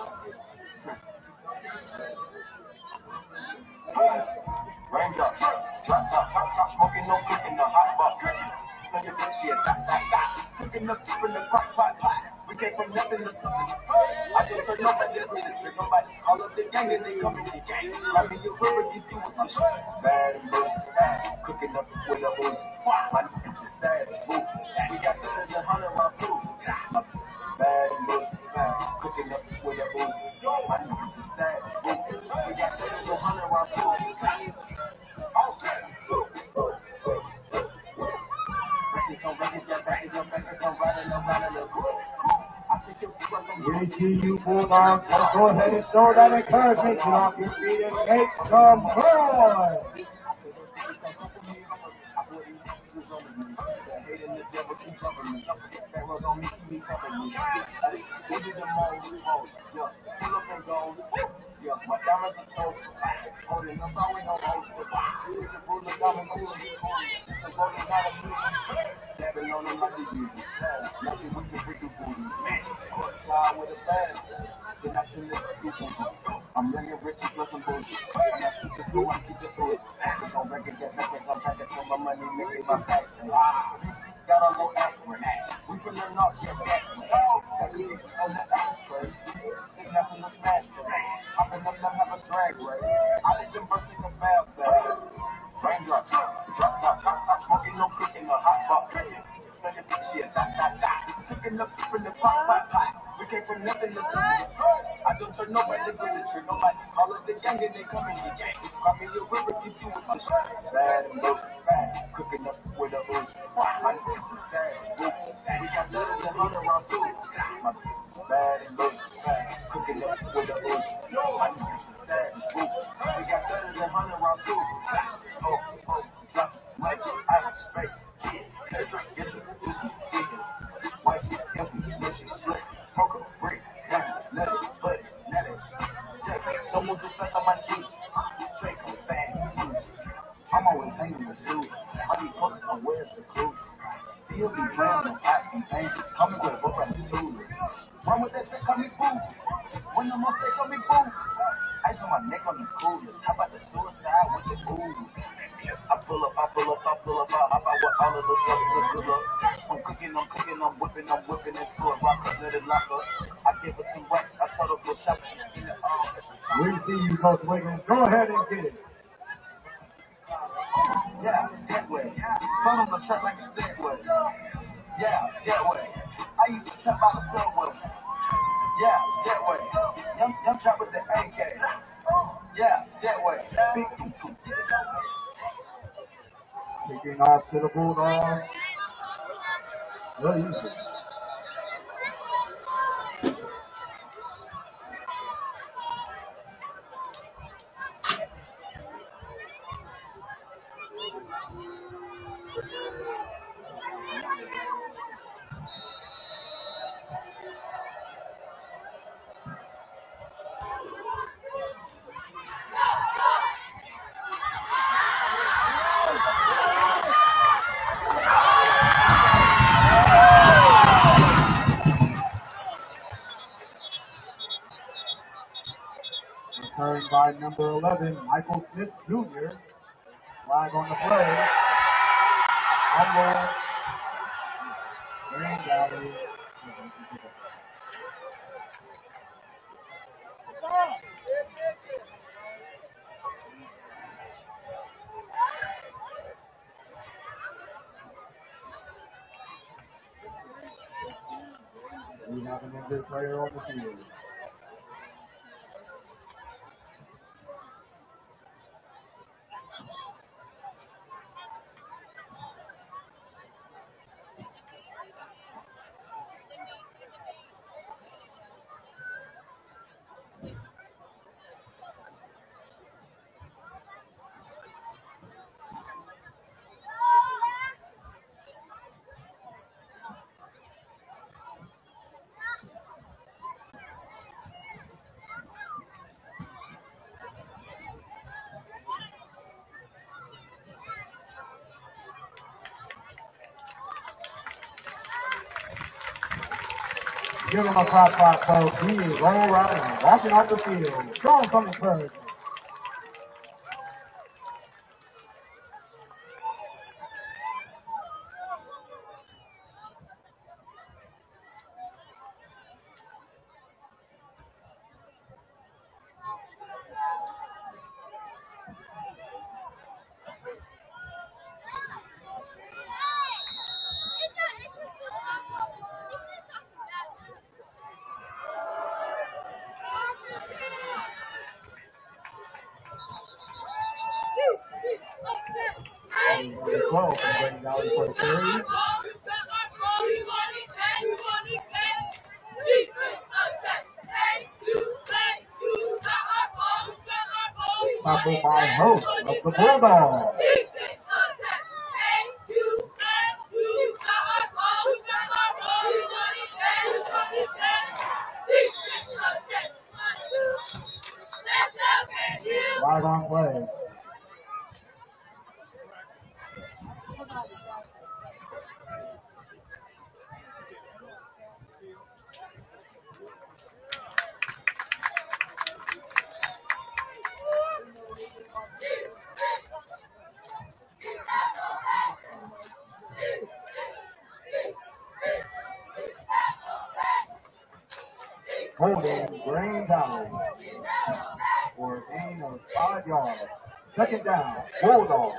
Raindrops, drop top, smoking, no cooking, the hot box. Look at this shit, cooking up from the pot. We came from nothing to something. I just heard nobody else need a trick. Nobody all of the gang and they come in the gang. I mean, you river, you do what you should. It's bad and blue, cooking up with the booze. My niggas is sad, we got better than 100 round too. Bad and blue, cooking up with the booze. My niggas is sad, we got better than 100 round too. We see you, Bulldogs. So go ahead and show that encouragement. Get off your feet and make some noise. My diamonds are chosen. Holding up, I went on host. The ruler, diamond, cooler, so rolling out of music. Dabbing on them like the music. Nothing we can bring to booty. Slide with a bag. Then I should let you do. I'm young and rich and plus some bullshit. And I keep the school, I keep the food. Cause I'm record, get records, I'm packing some my money, making my pack. Got a little accurate. We from the north, get back. That music on the ashtray. Sitting out from the smash. Up and up, have a drag race. I let them burst in the fast bag. Raindrops, drop top, smoking, no cooking, a hot box. Look at this shit, cooking up from the pot. We came from nothing to something. I don't turn nobody to the trick. Nobody call it the gang and they come in the gang. Call me a river, you do with my shit. Bad and blue, cooking up with a booze. My niggas is sad, we got better than 100 round too. My niggas is bad and blue, cooking up with a booze. My niggas is sad, we got better than 100 round too. Oh, drop, like, out, straight, get drink, get your whiskey, get it. White shit, empty, mushy, slick, smoke a brick, down, let it, put it, let it. Don't move too fast on my sheet. Draco, fat, huge. I'm always hanging with shoes. I be posted somewhere secluded. Still be playing with pots and things. Call me with book at the tool. Run with that shit, call me boo. When the most they call me boo. Ice on my neck on the coolest. How about the suicide with the booze? I pull up, I hop out with all of the drugs to fill up. I'm cooking, I'm whipping into a rocker, let it lock up. I give it some rights, I told her go shopping in the We see you, Coach Wiggins. Go ahead and get it. Yeah, that way. Phone on the track like a Segway. Yeah, that way. I used to trap out the subway. Yeah, that way. Young trap with the AK. Yeah, that way. Big Kicking off to the Bulldogs. Well, easy. Returned by number 11, Michael Smith Jr. Flag on the play. Humble. Green Valley. We have an injured player on the field. Give him a clap, folks. He is all right, walking off the field. Show him some encouragement. Number 12 from Green Valley for the carry. Tackled by Host of the Bulldogs. Right on play. Holding Green Valley for a gain of 5 yards. Second down, Bulldogs.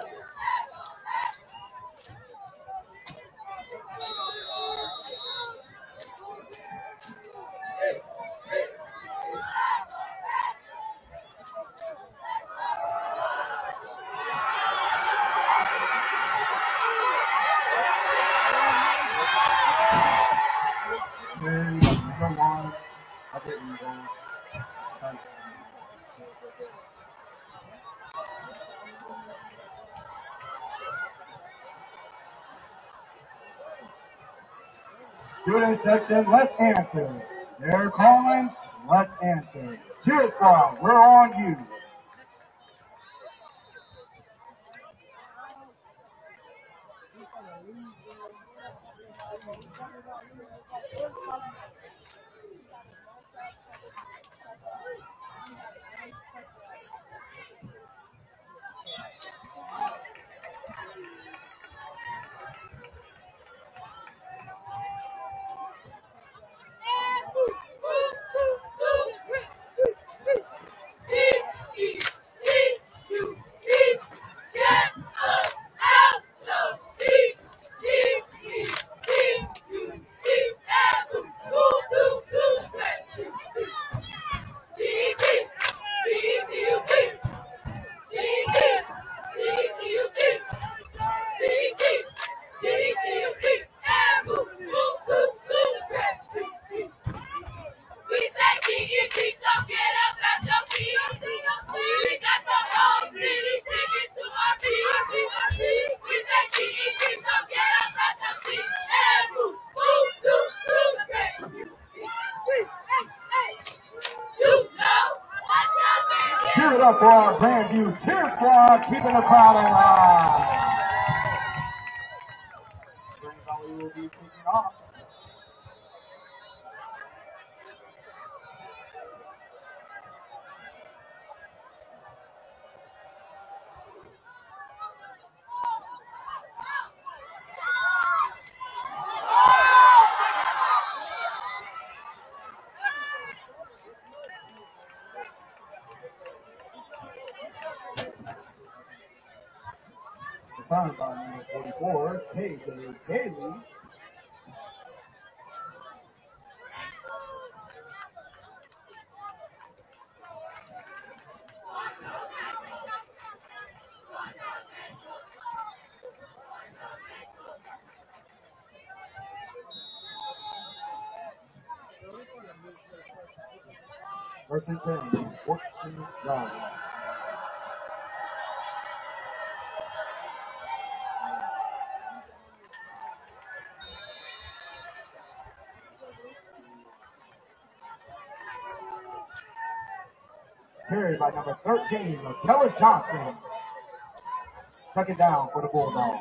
Student section, let's answer. They're calling, let's answer. Cheer squad, we're on you. Cheer it up for our Grandview cheer squad, keeping the crowd alive. Green Valley will be kicking off. Returned by number 44, KJ Daly. First and 10, 14 yards. Carried by number 13, Kellis Johnson. Second down for the Bulldogs.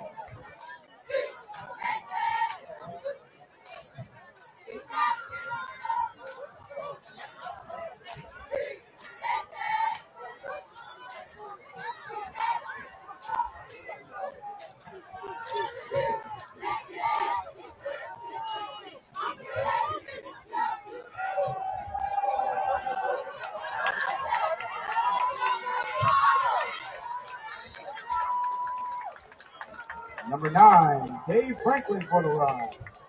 Number 9, Dave Franklin for the run.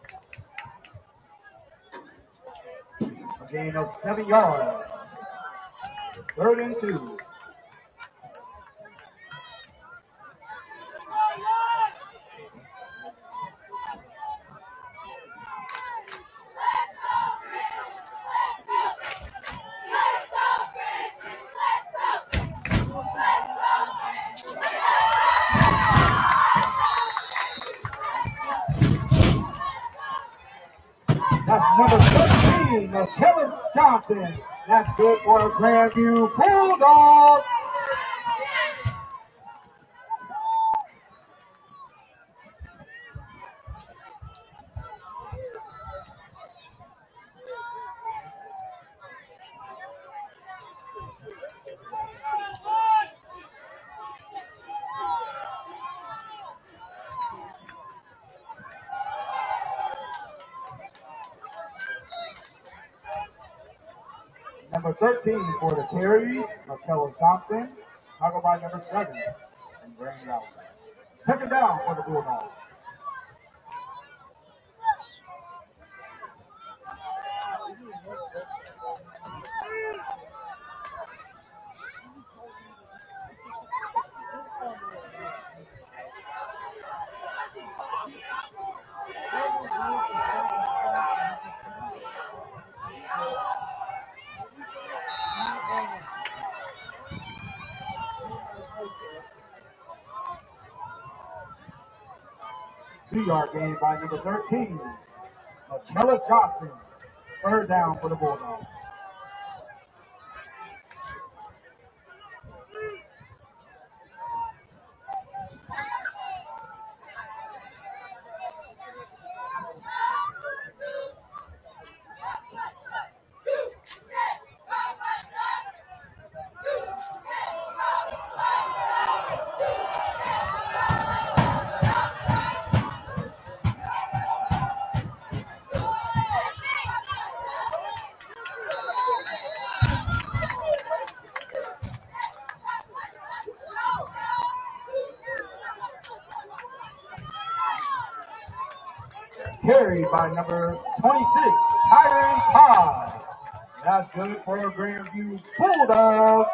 A gain of 7 yards. Third and 2. That's number 13, Kellis Johnson. That's good for Grandview Bulldogs. Number 13 for the carry, Kellis Johnson. Tackled by number 7, and Grandview. Second down for the Bulldogs. Two-yard gain by number 13, Kellis Johnson. Third down for the Bulldogs. Carried by number 26, Tyron Todd. That's good for Grandview Bulldogs.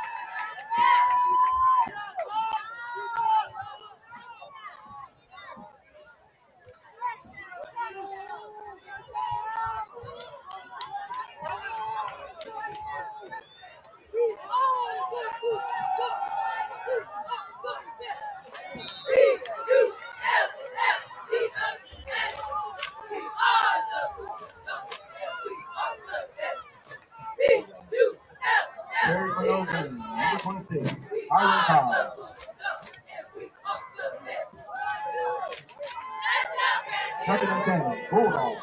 Carried by number 26, Tyron Todd. Second and 10, Bulldogs.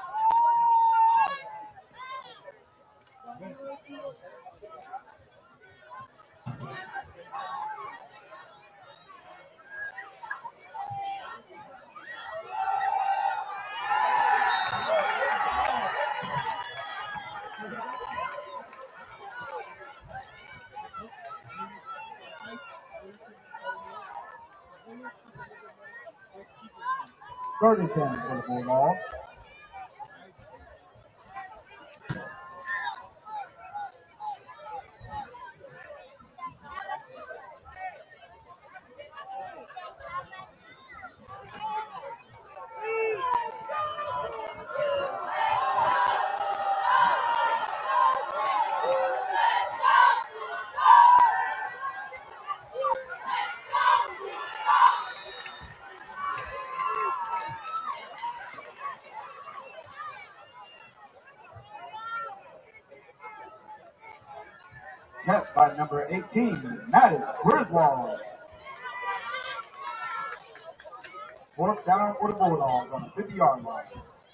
Third and 10 for the Bulldogs. Kept by number 18, Mattis Griswold. Fourth down for the Bulldogs on the 50-yard line.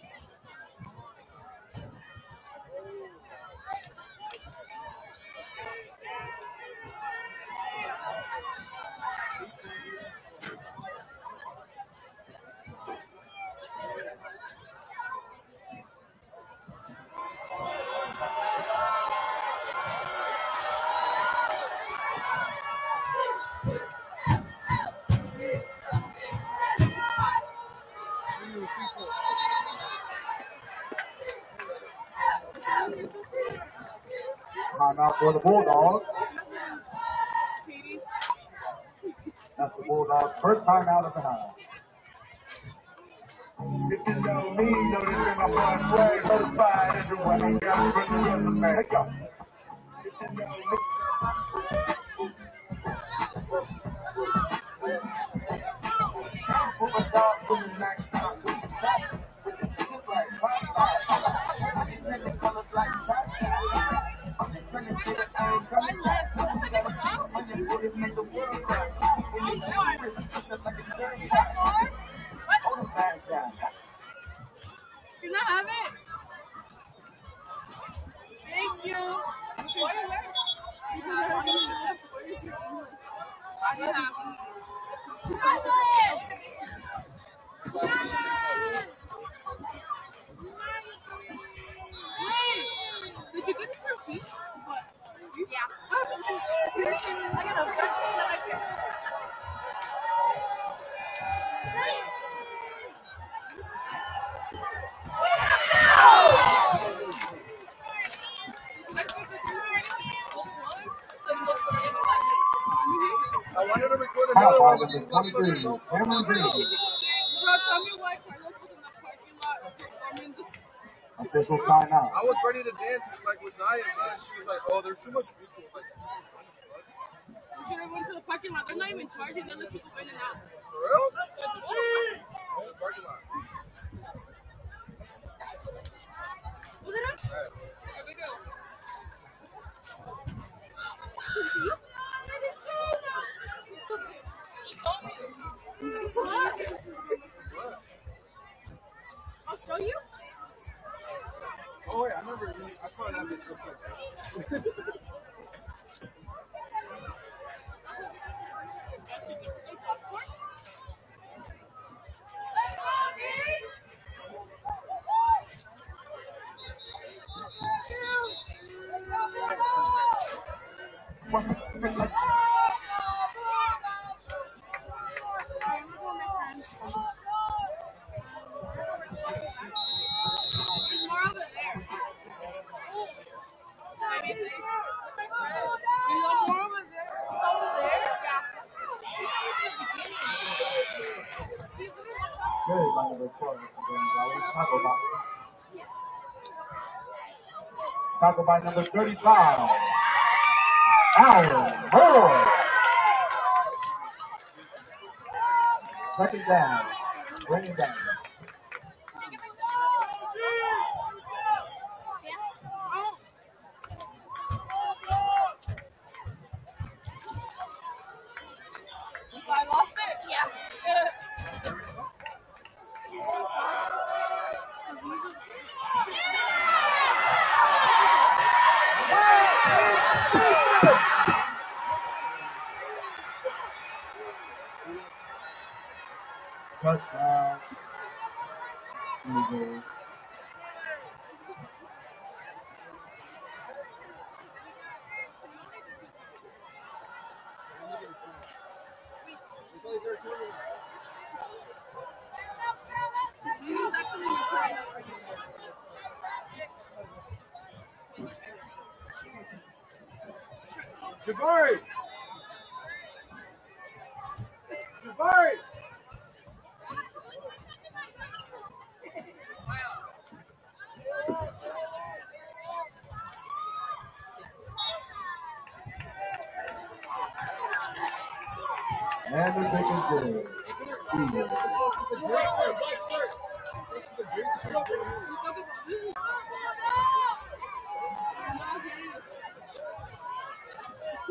Timeout for the Bulldogs. That's the Bulldogs' first timeout of the half. If you know me, know this in my front way, certified everyone ain't got to run the resume. Let's go. If you know me. Put my dog from the night time. Just like I'm just colors like I'm just trying to get it all coming back. I'm just put it in the world cry. When you know it, it's just like a dirty guy. Hold the fast down. Can I have it? Thank you. Why are you there? Because I have English. What is your English? I have English. Did you get this receipt? What? Yeah. I got a birthday that I can. I wanted to record Half another by one with number these 23, motherfuckers. Cameron Green. Bro, tell me why Carlos was in the parking lot performing this. Official timeout. I was ready to dance like with Naya, man. She was like, "Oh, there's too much people." Like, You should have went to the parking lot. They're not even charging. They'll let you go in and out. for real? Oh, parking lot. Was it up? Here we go. I'll show you. Oh wait, I remember. I saw that bitch before. There's more over there. Maybe there's more over there. It's over there? Yeah. Carried by number 12, Tackle by. Tackle by number 35, Allen Moore. Second down. Bring it down. I lost it? Yeah. Touchdown. Eagles. It's only 13. He's actually recording over here. Jabari! Jabari! And the kick is good. Eagles.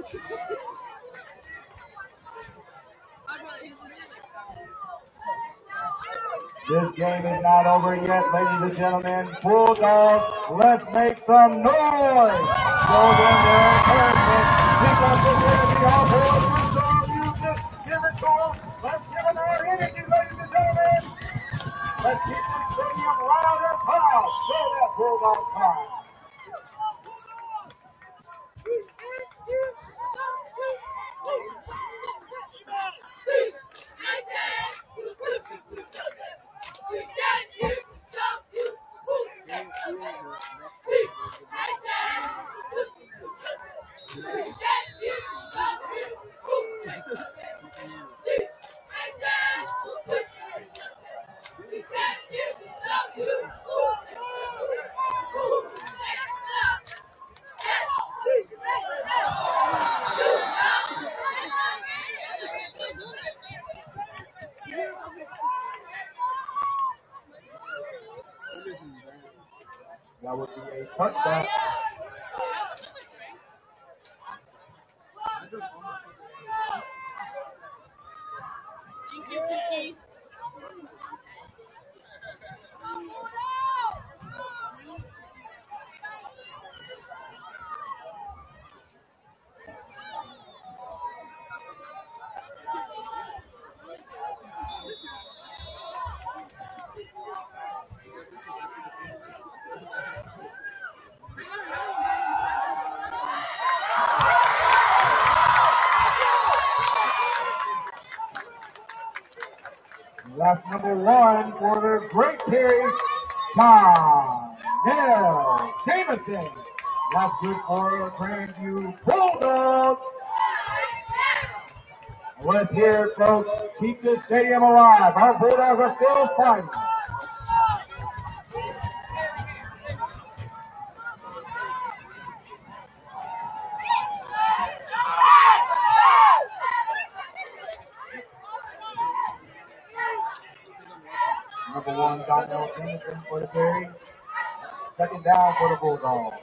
This game is not over yet, ladies and gentlemen. Bulldogs, let's make some noise. Show them their encouragement. Pick up the energy on board with some music. Give it to them. Let's give them our energy, ladies and gentlemen. Let's keep this stadium loud and proud. Show that Bulldog pride. That would be a touchdown. Thank you, Kiki. That's number 1 for the great carry, Donnell Jameson. That's good for Grandview Bulldogs. Let's hear it, folks. Keep this stadium alive. Our Bulldogs are still fighting. Number 1, Donnell Jameson for the carry. Second down for the Bulldogs.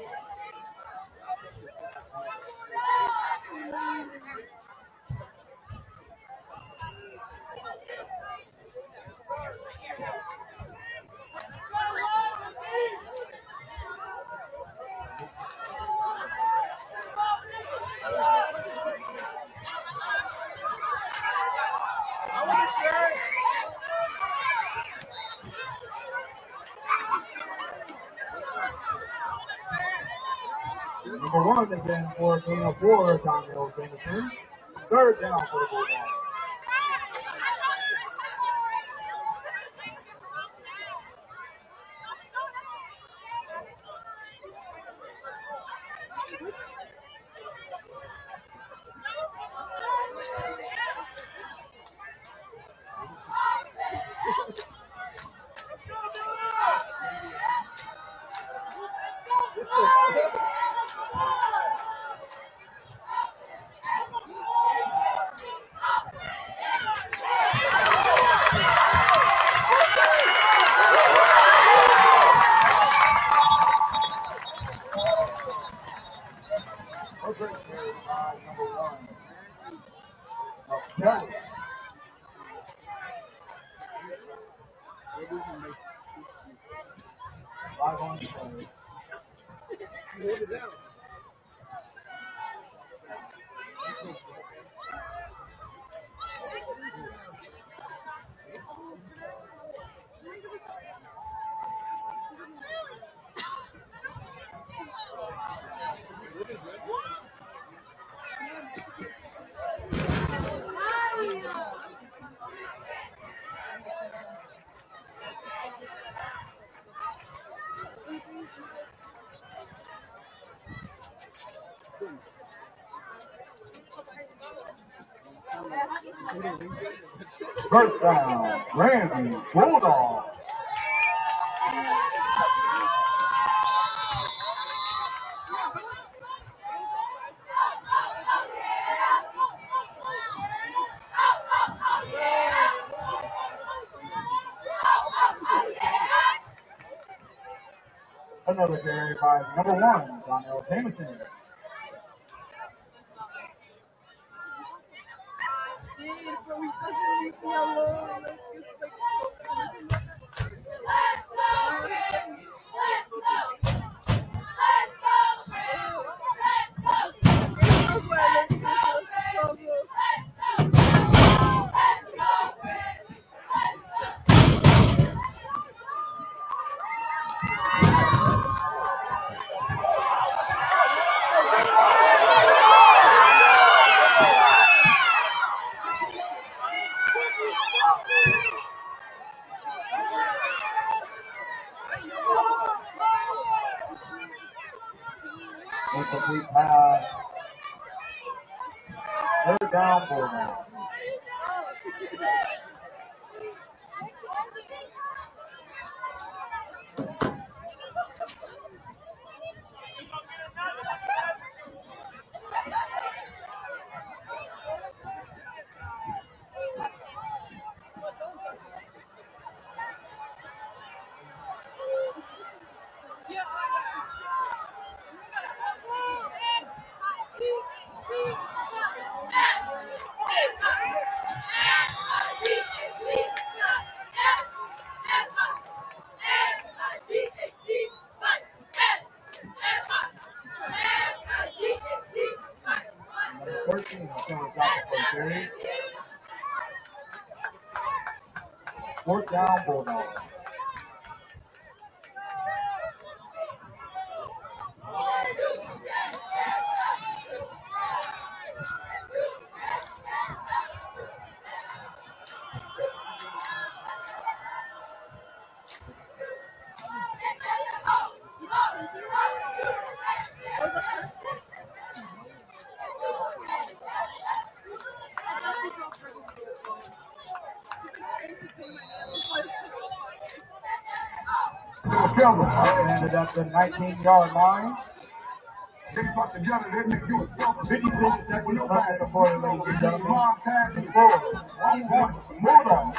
Number 1 again for gain of 4, Donnell Jameson. Third down for the Bulldogs. First down, Grandview Bulldogs. Another carry by number 1, Donnell Jameson. Incomplete pass. Third down, Bulldogs. Number 13 is going to drop the first carry. Fourth down, Bulldogs. Landed at the 19-yard line. 56 seconds left before the ladies and gentlemen. Forward. 1 point. Bulldogs.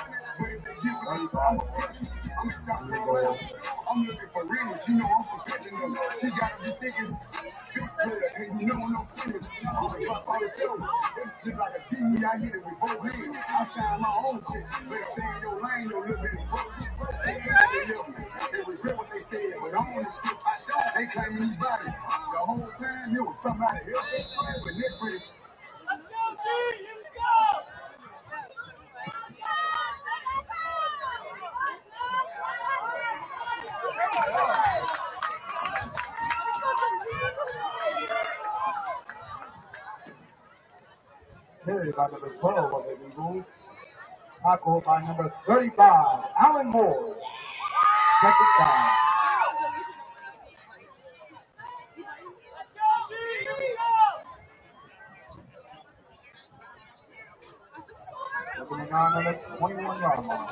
I'm looking for rings, you know I'm suspecting them. She gotta be thinking, and you know no feeling. I'm about by yourself. Just like a TV, I hit it with both hands. I shine my own shit. Better stay in your lane, no little bit of broke. They regret what they said, but I'm on this shit. They claim me body. The whole time, it was somebody else. But this pretty. Let's go, G! Let's go! Carried by number 12 of the Eagles. Tackled by number 35, Alan Moore. Second down. Opening on the 21-yard line.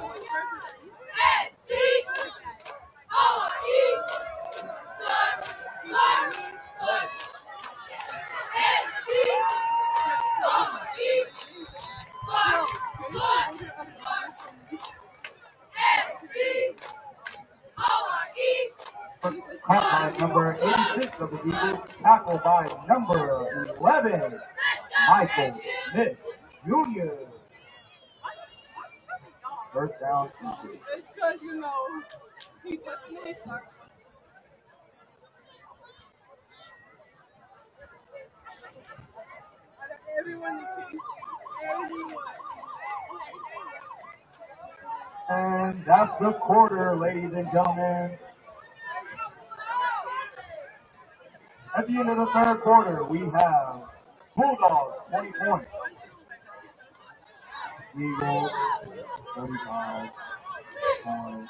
Caught by number 86 of the Eagles, tackled by number 11, Michael Smith Jr. First down. It's because, you know, he definitely sucks. Out of everyone that came, everyone. And that's the quarter, ladies and gentlemen. At the end of the third quarter, we have Bulldogs 20 points. Eagles 35 points.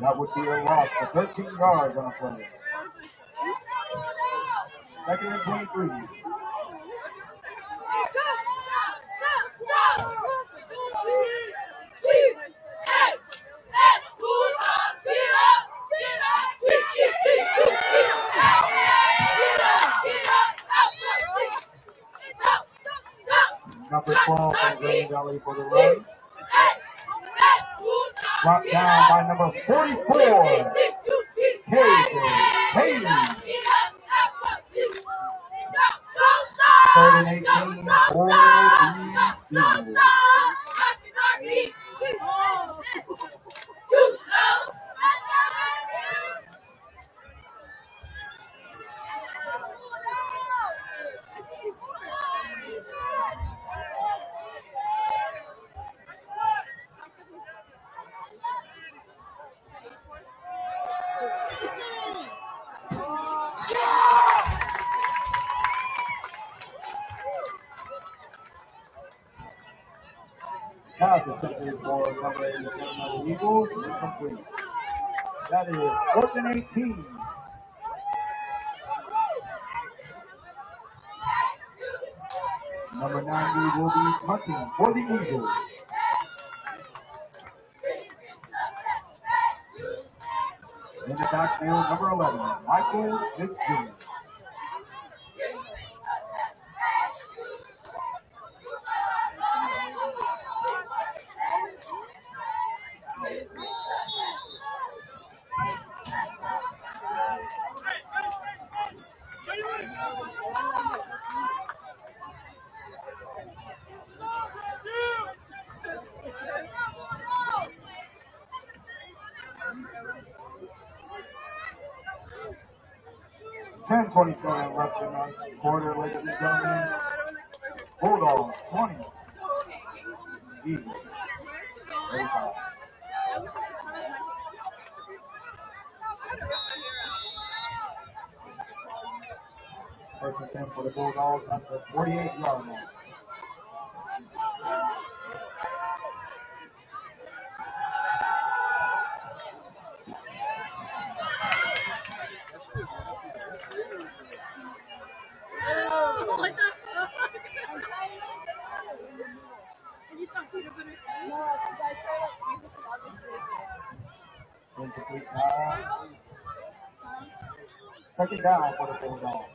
That would be a loss of 13 yards on a play. Second and 23. Number 12 from Green Valley for the run. Brought down by number 44, Hayes. Third and 18 for the Eagles. Pass attempted for number 87 of the Eagles. Incomplete. That is 4th and 18. Number 90 will be punting for the Eagles. In the backfield, number 11, Michael Fitzgerald. Ten 27 left in the quarter, ladies and gentlemen. Bulldogs 20. Eagles 35. First and 10 for the Bulldogs at the 48-yard line. What the fuck? You thought Peter Butter? No, because I tried to Incomplete pass. Second down for the Bulldogs.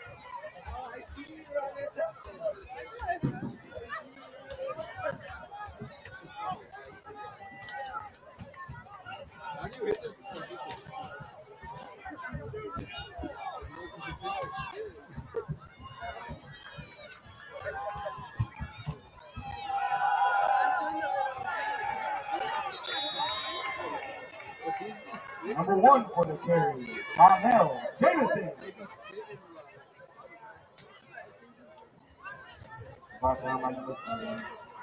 Number 1 for the carry, Carmel Jameson. Brought down by number 7.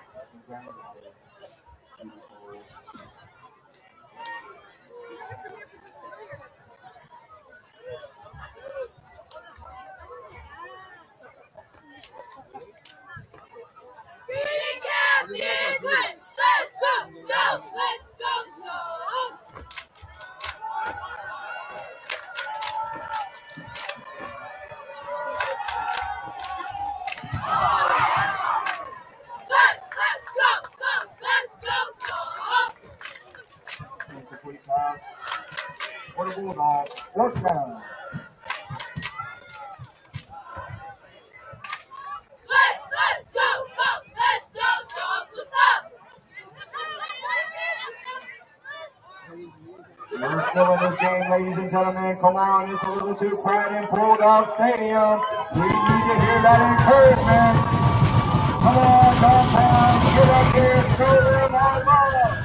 Incomplete pass for the Bulldogs. Fourth down. We're still in this game, ladies and gentlemen. Come on, it's a little too quiet in Bulldog Stadium. We need to hear that encouragement. Come on, Downtown, get up here, throw them on the ball.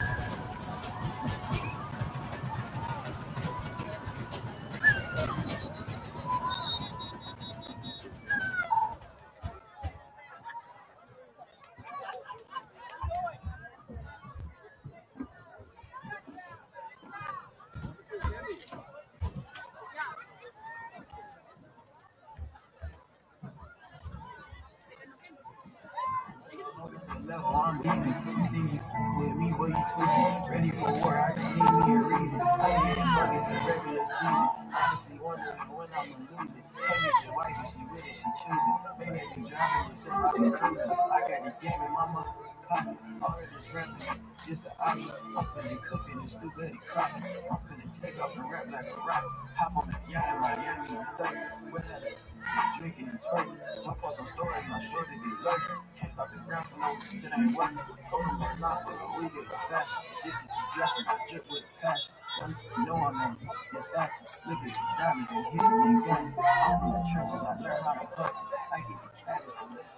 level, I'm easy. You think you with me, but you twisted. Ready for war, I just need me a reason. I'm getting buckets in regular season. Honestly wondering when I'ma lose it. Hey, it's your wife, if she with it, she choose it. Baby, I be driving yourself, I be cruising. I got the game in my motherfucking pocket. All of this rapping, just an option. I'm finna cook it, it's too good, cropping. I'm finna take off the rap like a rocket. Hop on the yacht in Miami and Sunday. Without it, drinking and twerking. Jump on some stories, my shorty be lurking. Can't stop the ground for no reason, that ain't working. Open my mouth for the week of fashion. Addicted to dressing, I drip with passion. You know I'm on this action. Look at the diamonds and hit me and gas. I'm from the trenches, I learned how to hustle. I get the cabbage from it.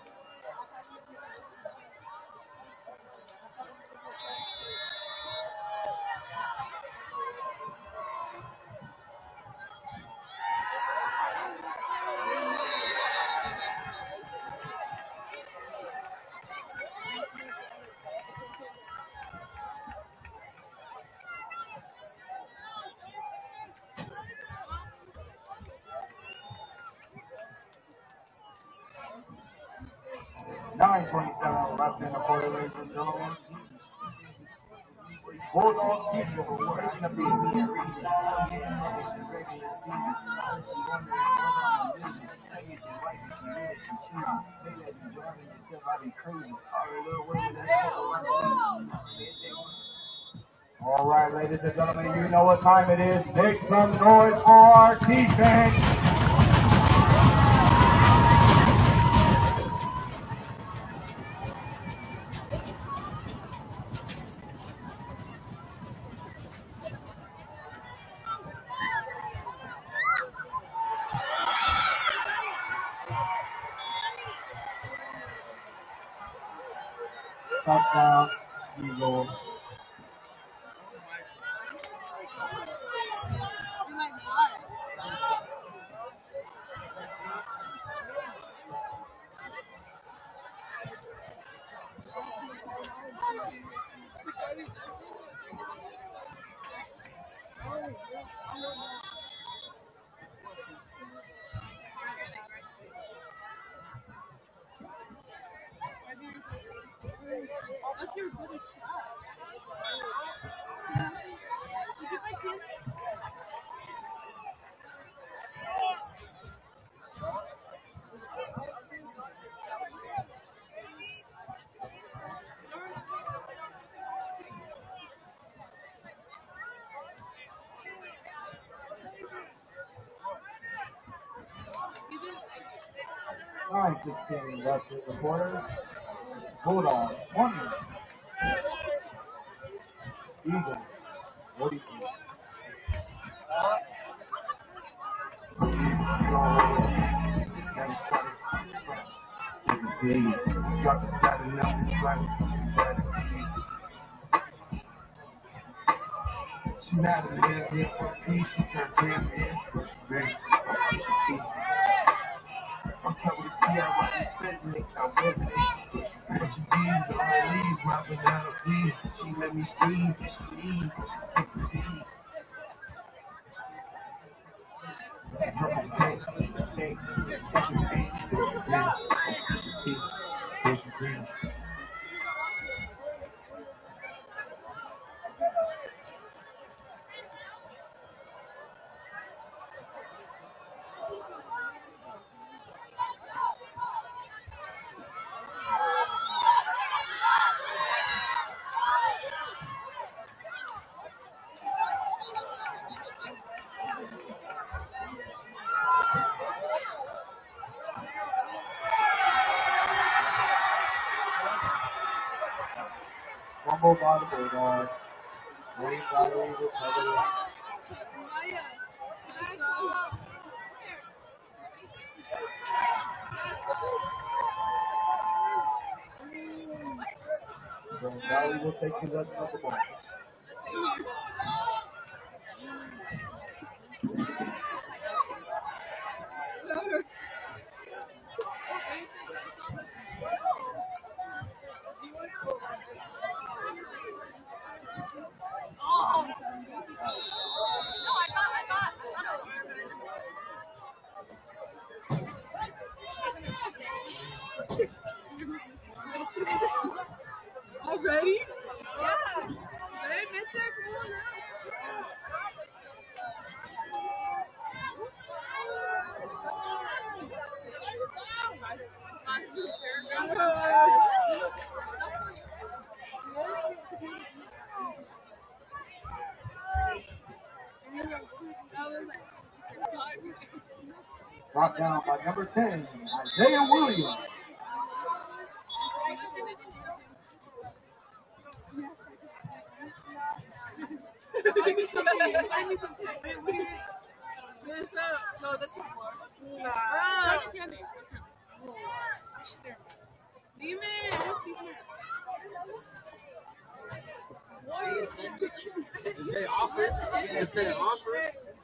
$9.27 left in the quarter, ladies and gentlemen. Bulldogs equal for what? It's gonna be me a reason. I'm getting buckets in regular season. Honestly wondering when I'ma lose it. I get your wife if she with it, she choosing. Baby, I be driving yourself, I be cruising. All the little women that's around the All right, ladies and gentlemen, you know what time it is. Make some noise for our defense. Touchdown, Eagles. That's your good shot. Did you play tennis? You didn't like it. 9:16 left in the quarter. Bulldogs 20. Eagles 42. She mad at me, yeah, for peace, she can't damn it. I'm talking with the I was president, I'm visiting. What you bees on her knees, rapping down a beat. She let me squeeze, and she leaves, but she kicked the beat. Fumble by the Bulldogs. Wayne Valley recovered. Wayne Valley will take possession of the ball. Already? Yeah. Hey, Mitchell, come on now. Brought down by number 10, Isaiah Williams. No, that's too far. Demon! They offer. They said offer.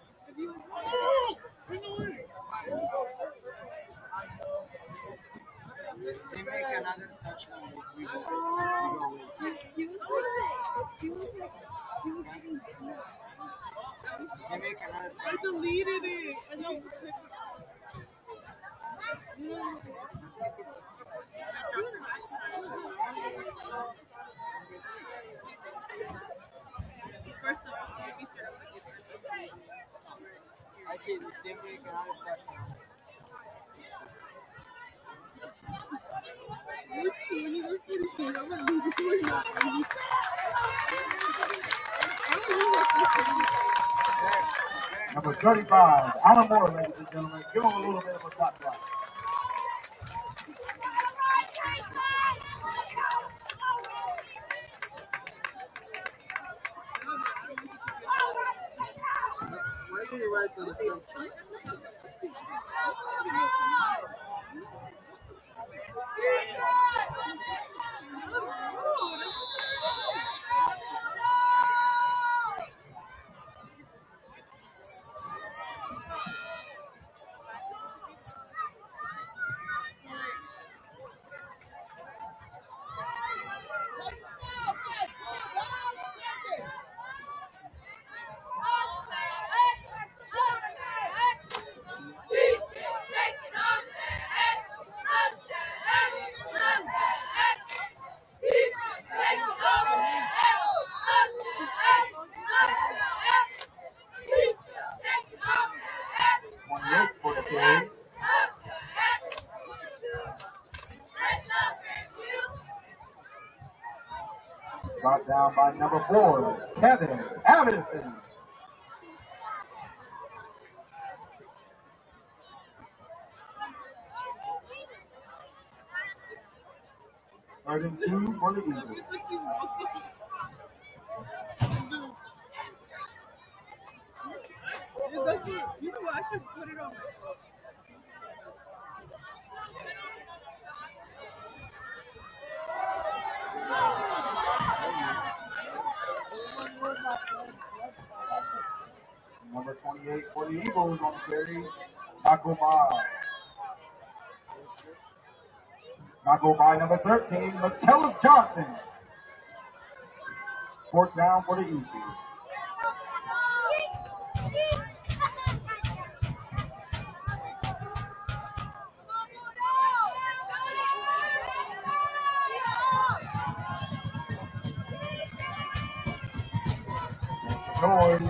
They make another touchdown. We go. They make another I deleted it. I know. First of all, I see they make another touchdown. Number 35, Alan Moore, ladies and gentlemen. Give him a little bit of a top shot. Why did you write the stuff? Brought down by number 4, Kevin Avidison. Third and 2 for the Eagles. You know what? I should put it on my phone. Number 28 for the Eagles on the carry, Taco by. Taco by number 13, McKellis Johnson. Fourth down for the Eagles. Noise.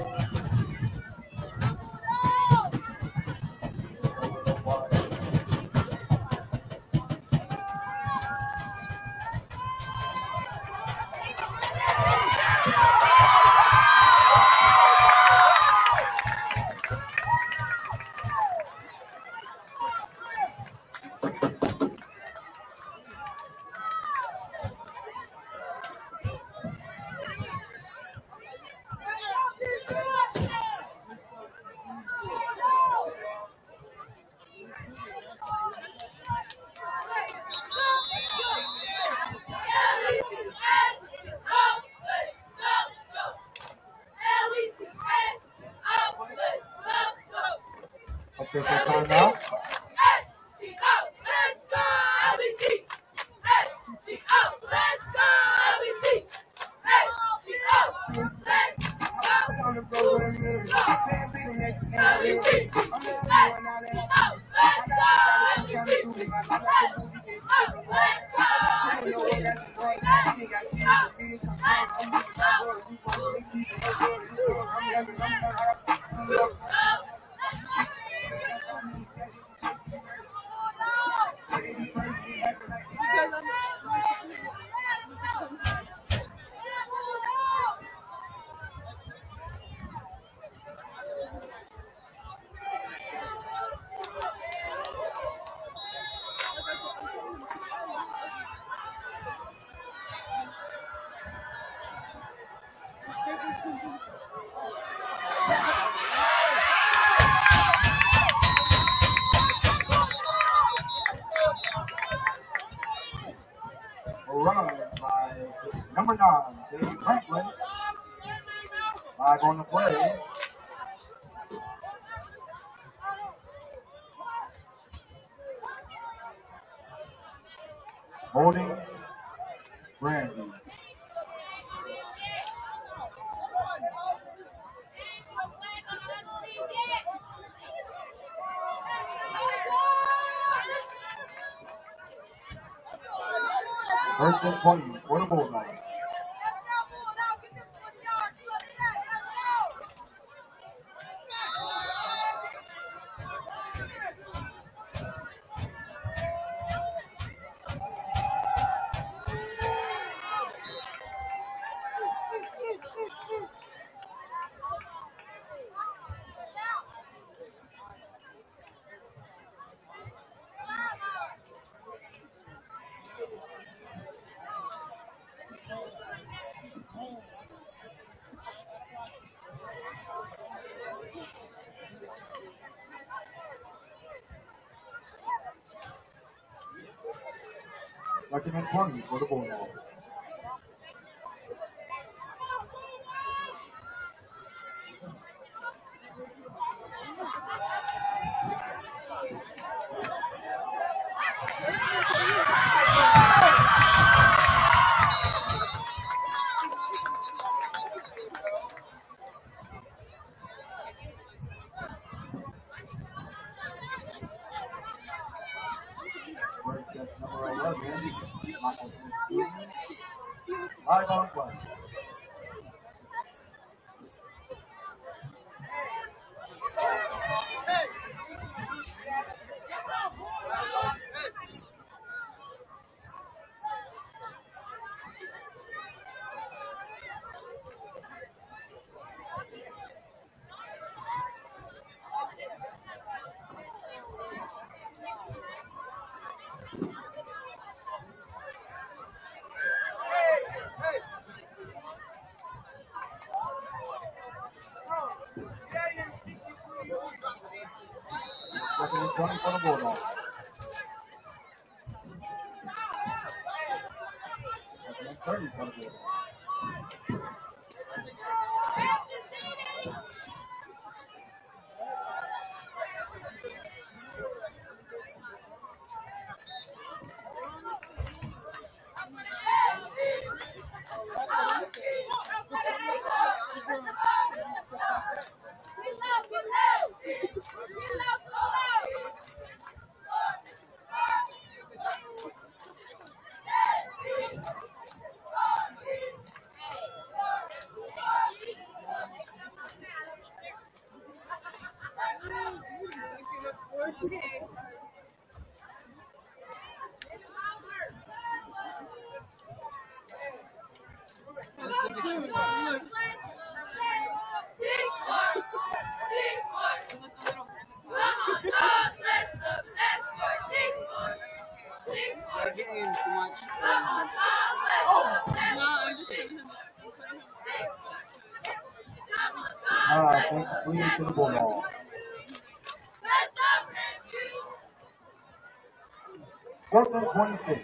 Because I'm Run by number 9, Dave Franklin. 5 on the play. Holding Grandview. First and 20 for the Bulldogs. Second and 20 for the Bulldogs. First catch number 11. Five on play. Second and 20 for the Bulldogs. Second and 30 for the Bulldogs. Thanks, please, to the Bulldogs. Fourth and 26.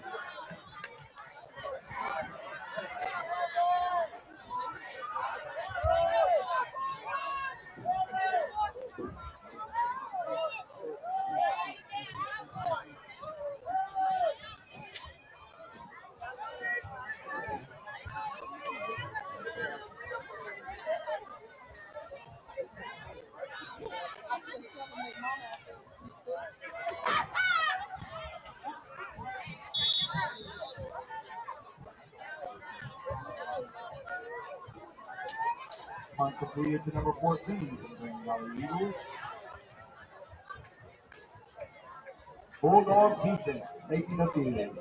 Punt completed to number 14 for the Green Valley Eagles. Bulldog defense taking the field.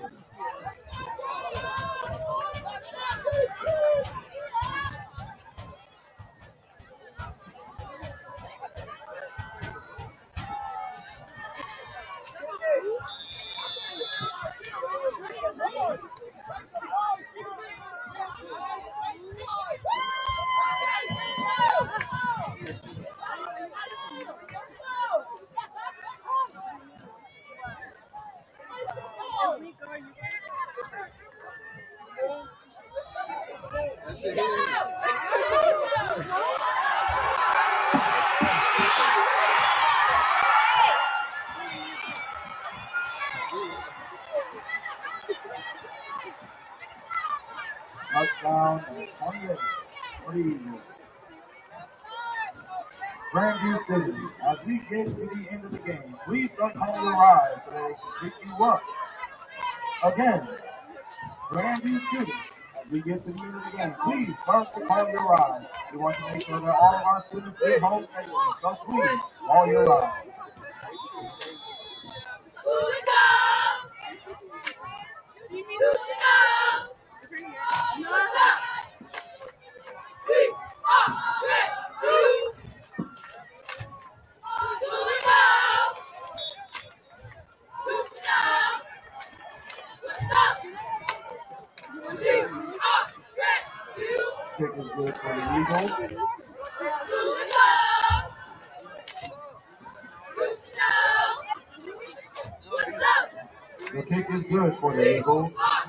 That shit here. Touchdown and 28 for the Eagles. Grandview City, as we get to the end of the game, please don't call your eyes so they can pick you up. Again, Grandview City, as we get to the end of the game, please start to call your eyes. We want to make sure that all of our students get home safely. So please, call your eyes. Kick is good for the Eagles. The kick is good for the Eagles.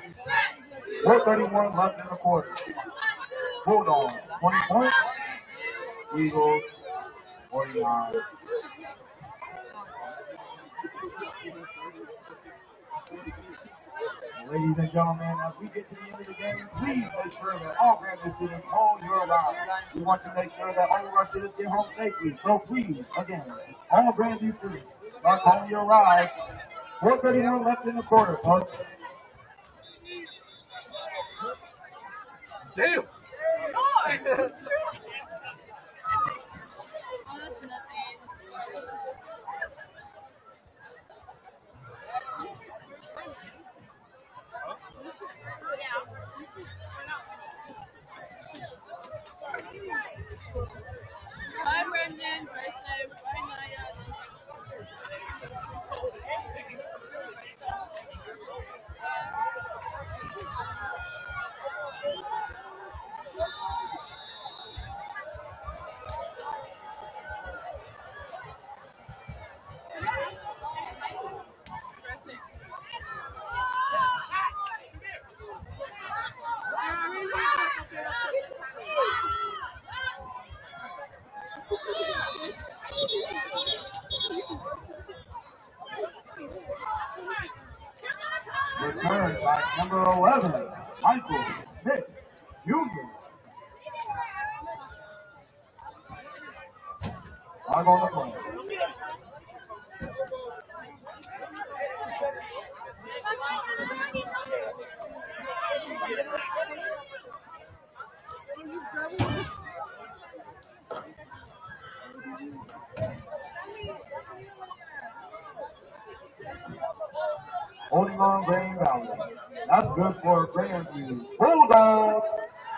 4:31 left in the quarter. Bulldogs, 20 points. Eagles, 49. Ladies and gentlemen, as we get to the end of the game, please make sure that all Grandview students call your line. We want to make sure that all of our students get home safely. So please, again, all Grandview students, start calling your rides. 4:31 left in the quarter, folks. Damn. Bye, Brendan. Bye, Snow. Bye, Maya. Returned by number 11, Michael Smith Jr. Five on the play. Holding on Green Valley. That's good for Grandview. Bulldogs.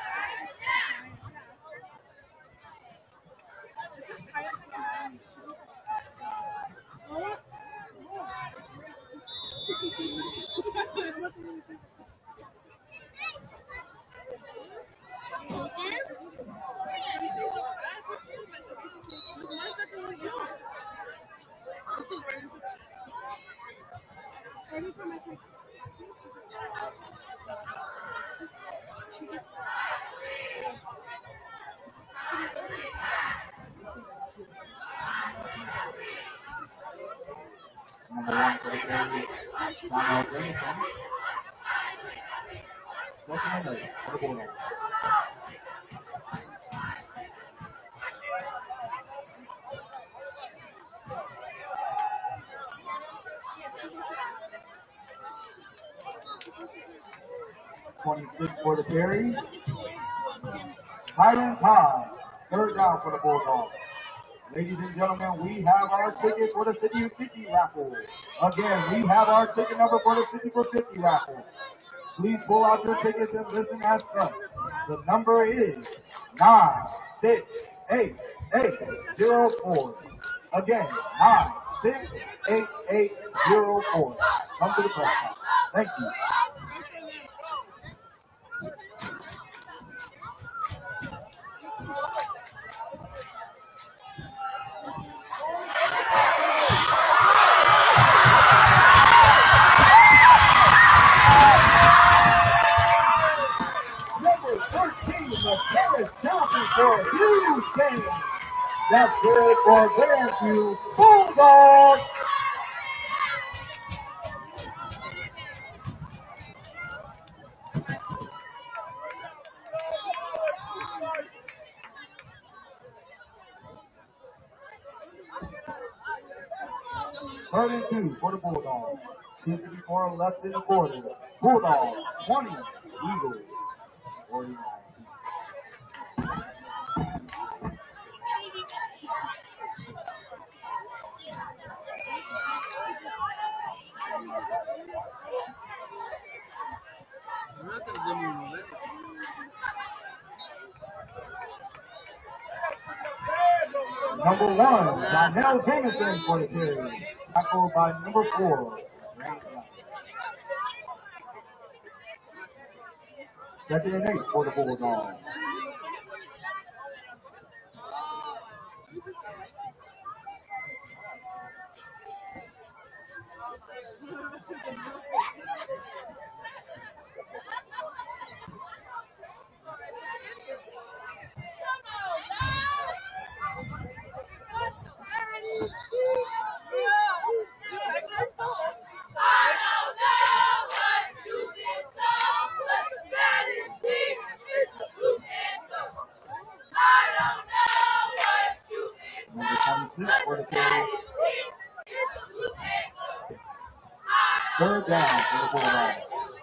Number 1 for the Grandview. Donald Grayson. Second and 8 for the Bulldogs. .26 for the carry. Tyron Todd, third down for the Bulldogs. Ladies and gentlemen, we have our ticket for the City of 50 raffle. Again, we have our ticket number for the 50 for 50 raffle. Please pull out your tickets and listen as such. The number is 9688804. Again, 9688804. Come to the press box. Thank you. Number 13, the Paris Johnson for a huge game. That's good for Grandview Bulldogs. Third and 2 for the Bulldogs. 2:54 left in the quarter. Bulldogs 20, Eagles 49. Number 1, Donnell Jameson for the carry. Tackled by number 4, Grant. Second and 8 for the Bulldogs. For the carry. Third down for the Bulldogs.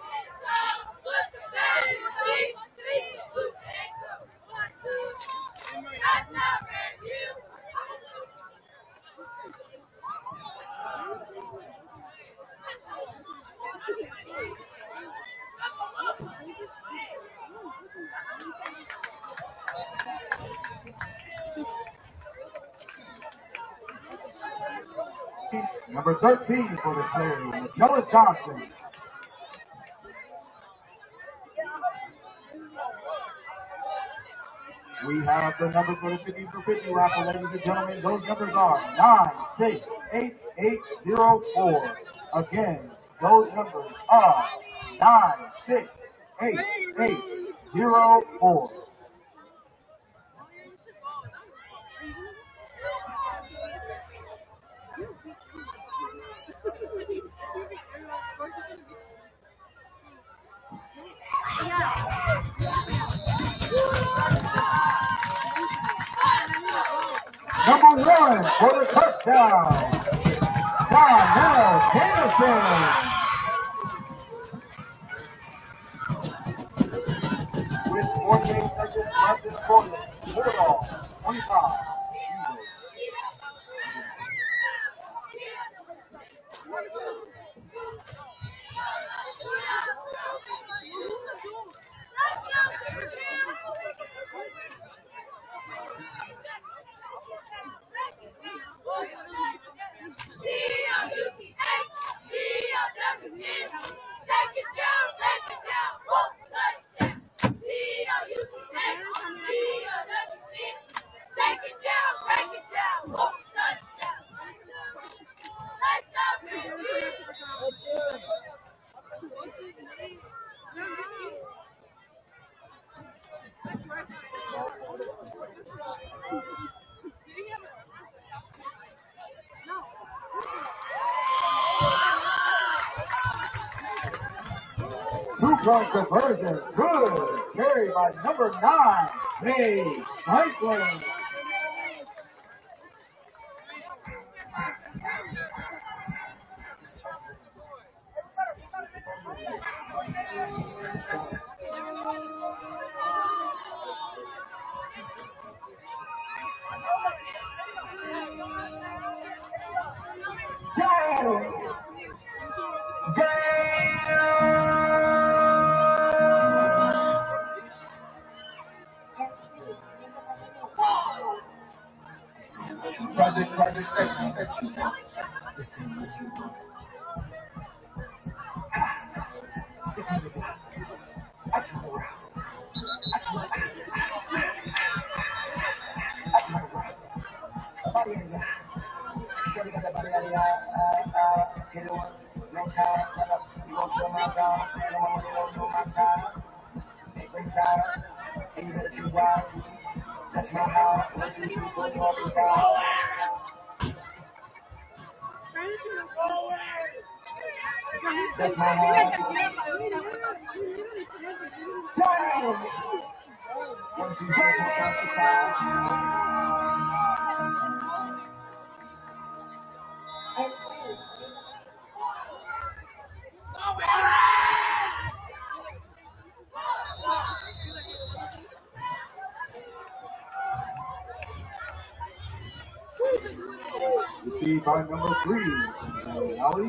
Number 13 for the carry, Nicholas Johnson. We have the number for the 50 for 50 raffle, ladies and gentlemen. Those numbers are 9688804. Again, those numbers are 9688804. Number 1 for the touchdown, Donnell Jameson. With 48 seconds left in the quarter, Bulldogs 25. Two-point conversion, good. Carried by number 9, May Franklin. Shorty got that body, get it one, no time, let up, you gon' feel my vibe, no more money, no my time, make me tired, and you better choose wise, that's my how, 1, 2, 3, 4, 5. That's my how. 1, 2, 3, 4, 5. Received by number 3, Alley.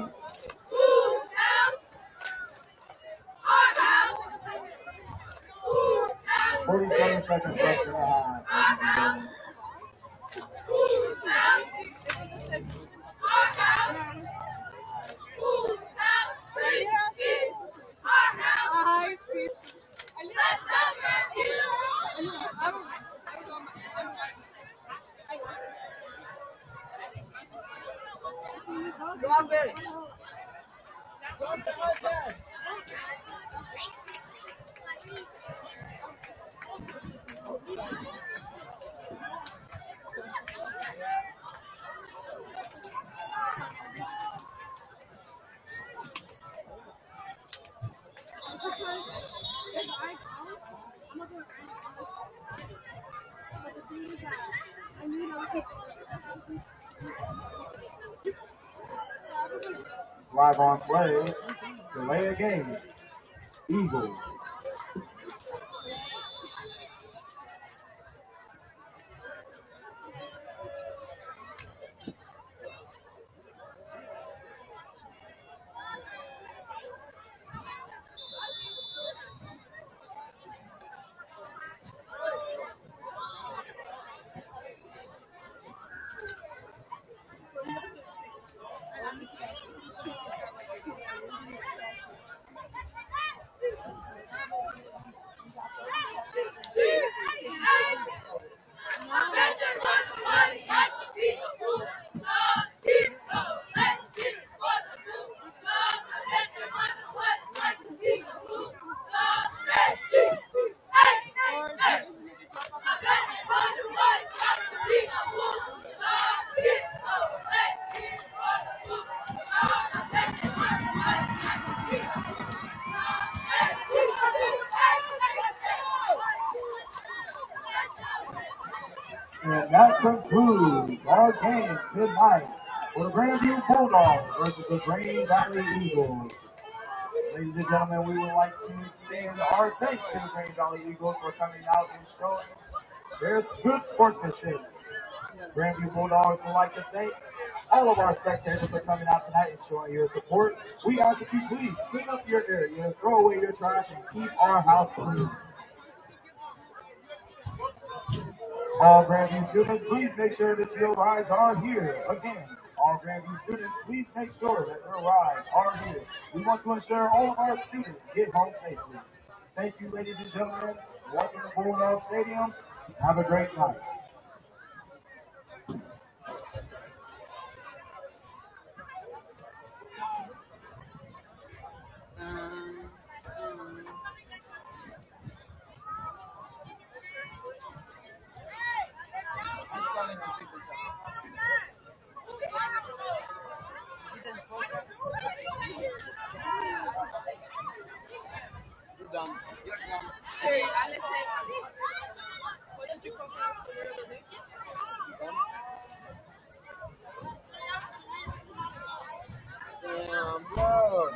47 seconds left in the half. Live on play, delay a game, Eagles. And that concludes our game tonight for the Grandview Bulldogs versus the Green Valley Eagles. Ladies and gentlemen, we would like to extend our thanks to the Green Valley Eagles for coming out and showing their good sportsmanship. Grandview Bulldogs would like to thank all of our spectators for coming out tonight and showing your support. We ask that you please clean up your area, throw away your trash, and keep our house clean. All Grandview students, please make sure that your rides are here. Again, all Grandview students, please make sure that your rides are here. We want to ensure all of our students get home safely. Thank you, ladies and gentlemen. Welcome to Bulldog Stadium. Have a great night. Hey, Alex, what did you come Damn, bro.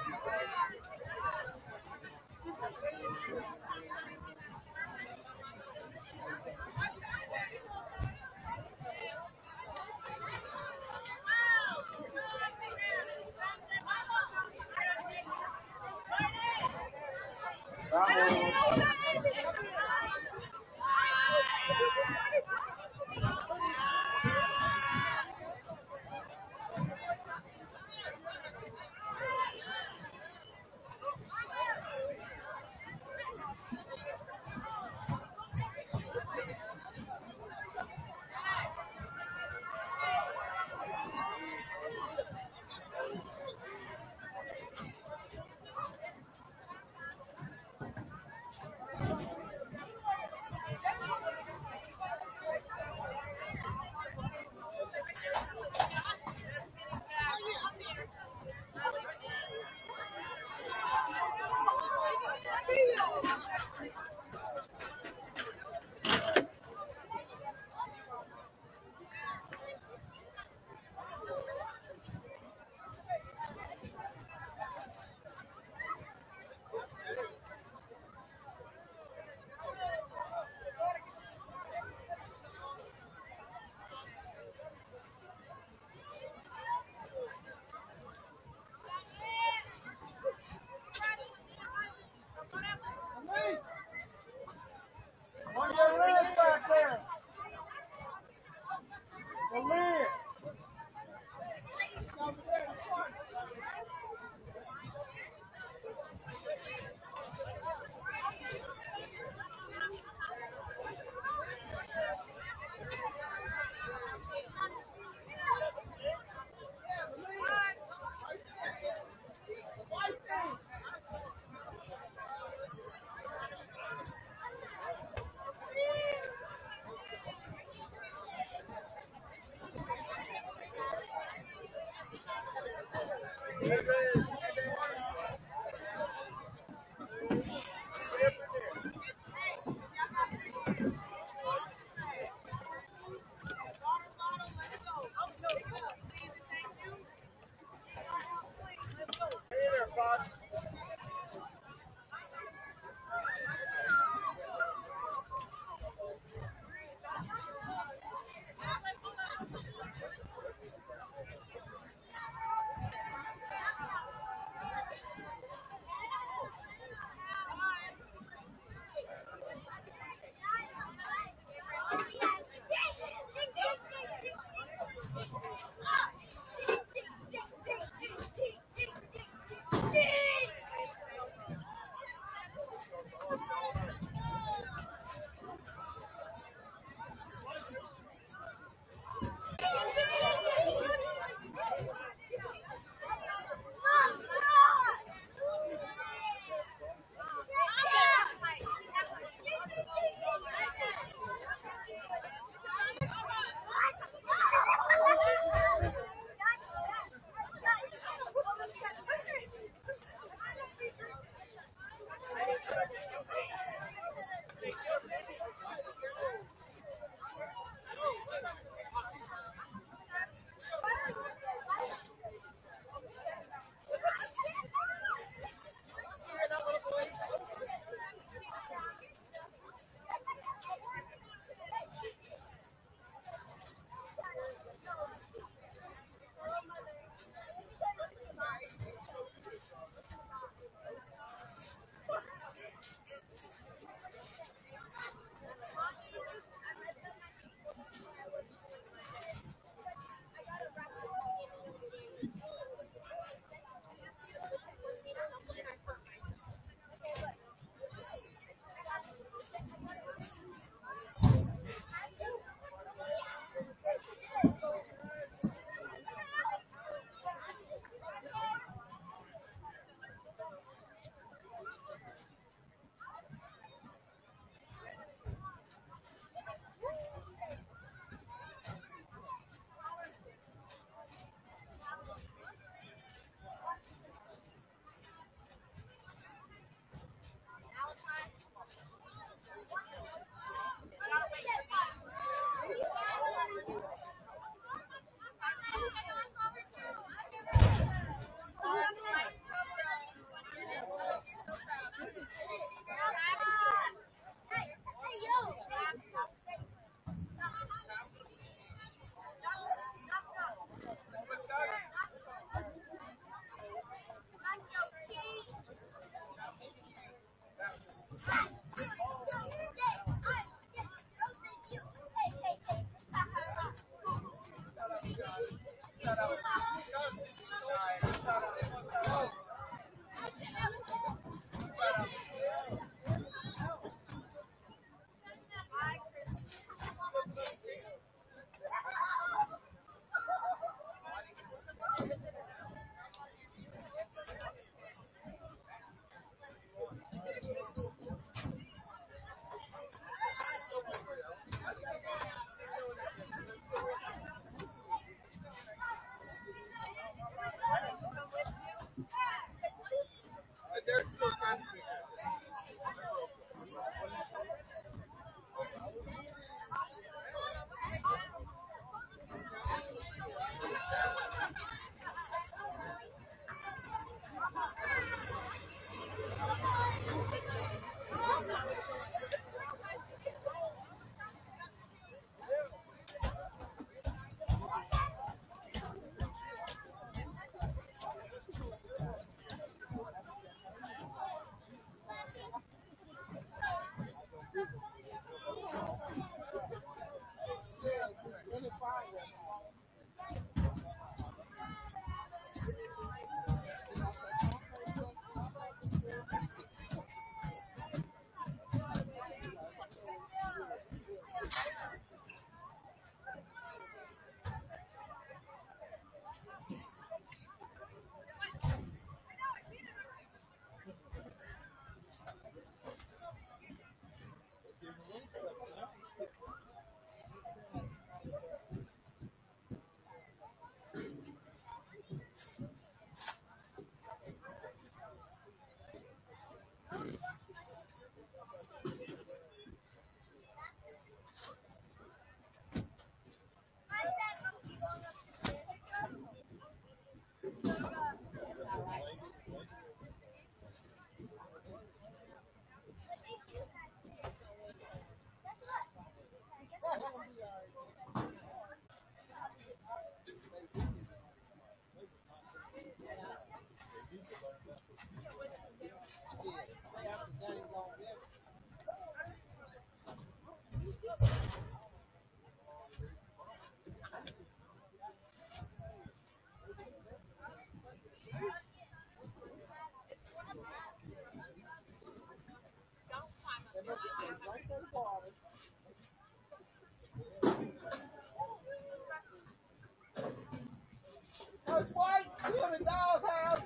Coach White, you in the doghouse.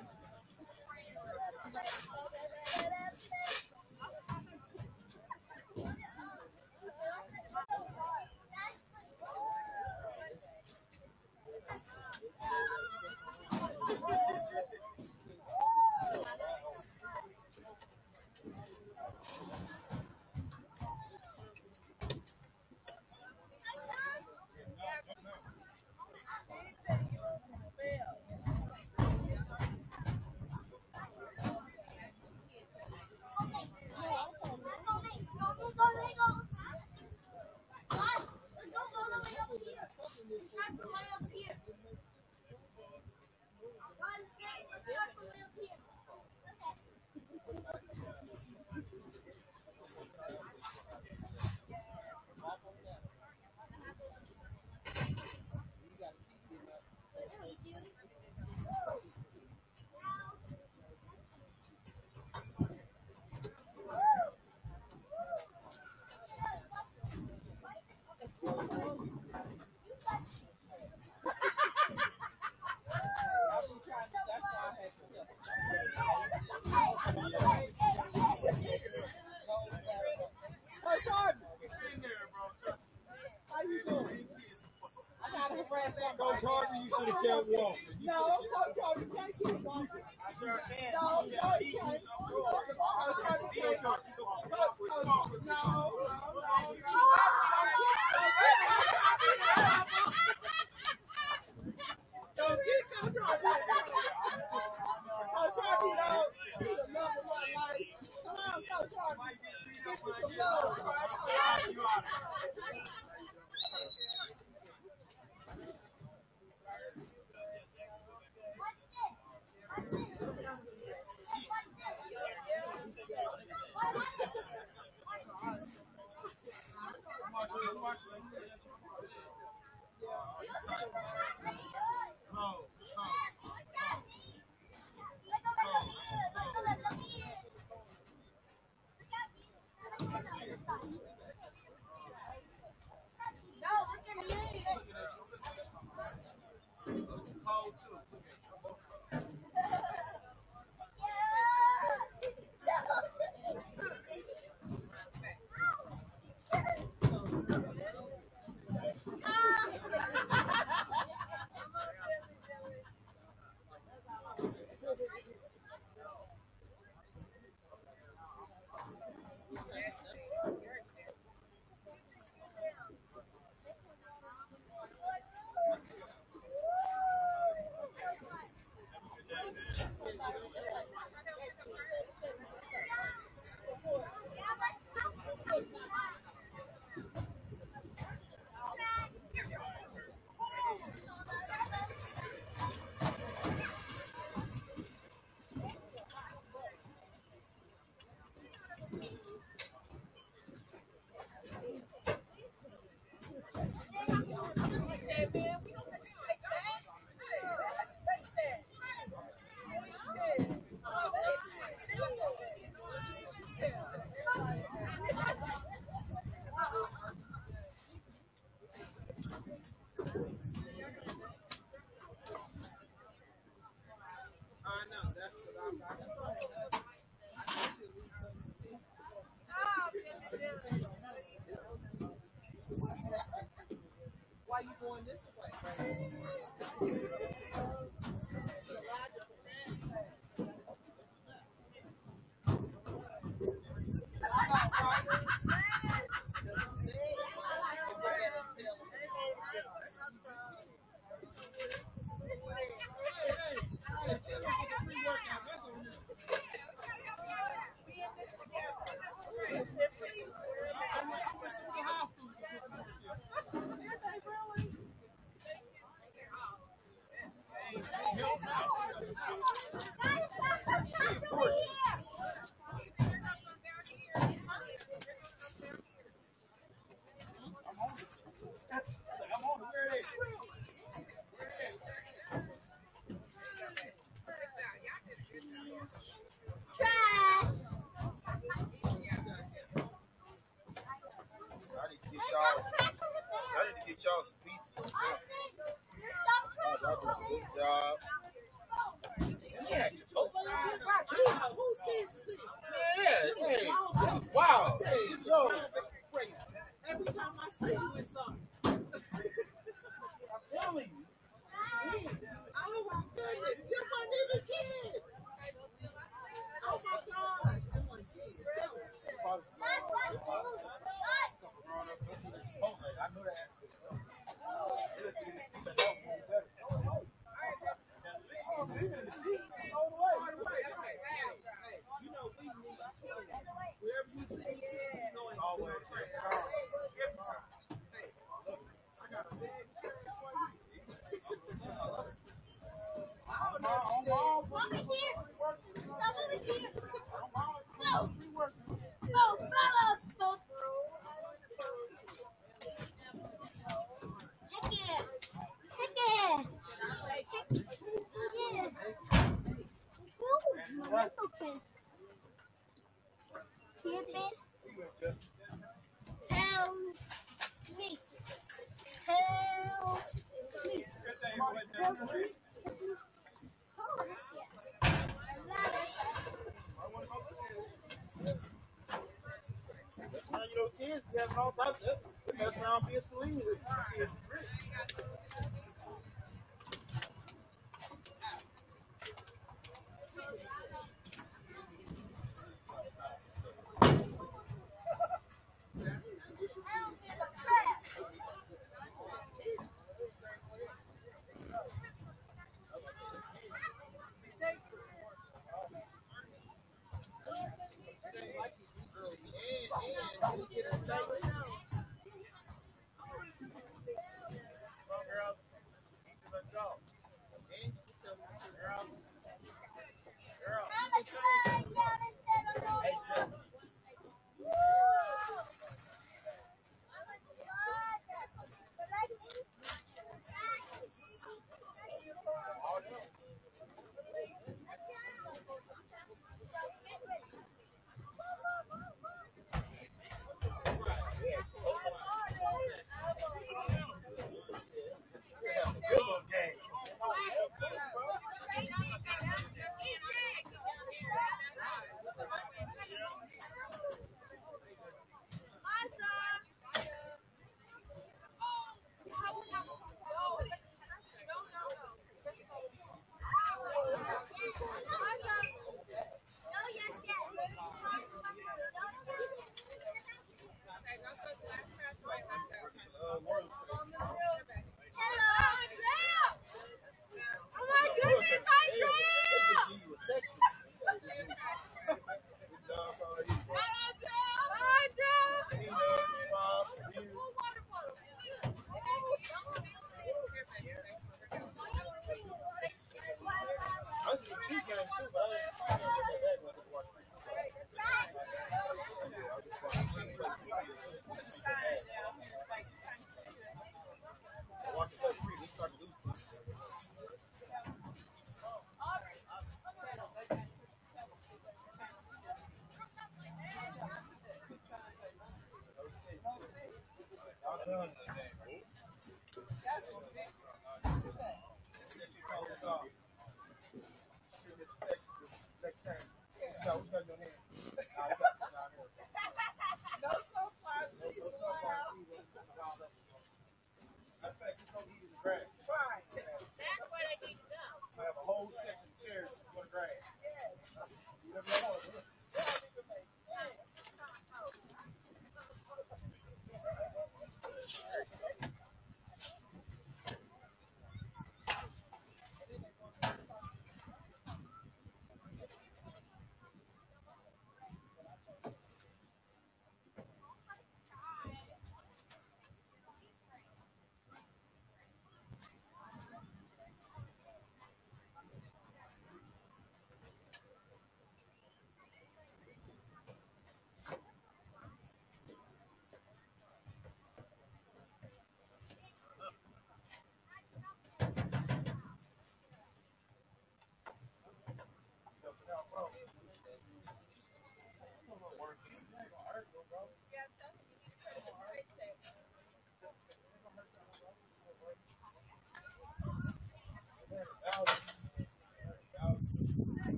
Coach Harvey, you should have kept walking. No, Coach Harvey can't keep walking. I sure can. No, Coach can't. Coach Harvey can't. Coach, no. Don't get Coach Harvey. Coach Harvey, no. He's the number one life. Come on, Coach Harvey. Get you some love. Why you going this way? y'all some pizza or something. Oh, y'all doing a good job. Yeah, Chipotle. Whose kids is this? Yeah, hey, wow. Hey, yo, crazy. Every time I see you, it's something. I'm telling you. Oh my goodness, you're my nigga kids. Oh my gosh, I'm like kids. Tell me. I know that. Hey, you know we need wherever you see me, you know it's always every time. Hey, I got a bag of trash for you. I don't understand. Over here. Come over here. No. No, fellas. Help me. Help me. Help me. You know, kids having all types of it. Mess around, be a sling with kids. Good little game.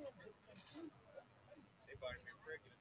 They about to get pregnant.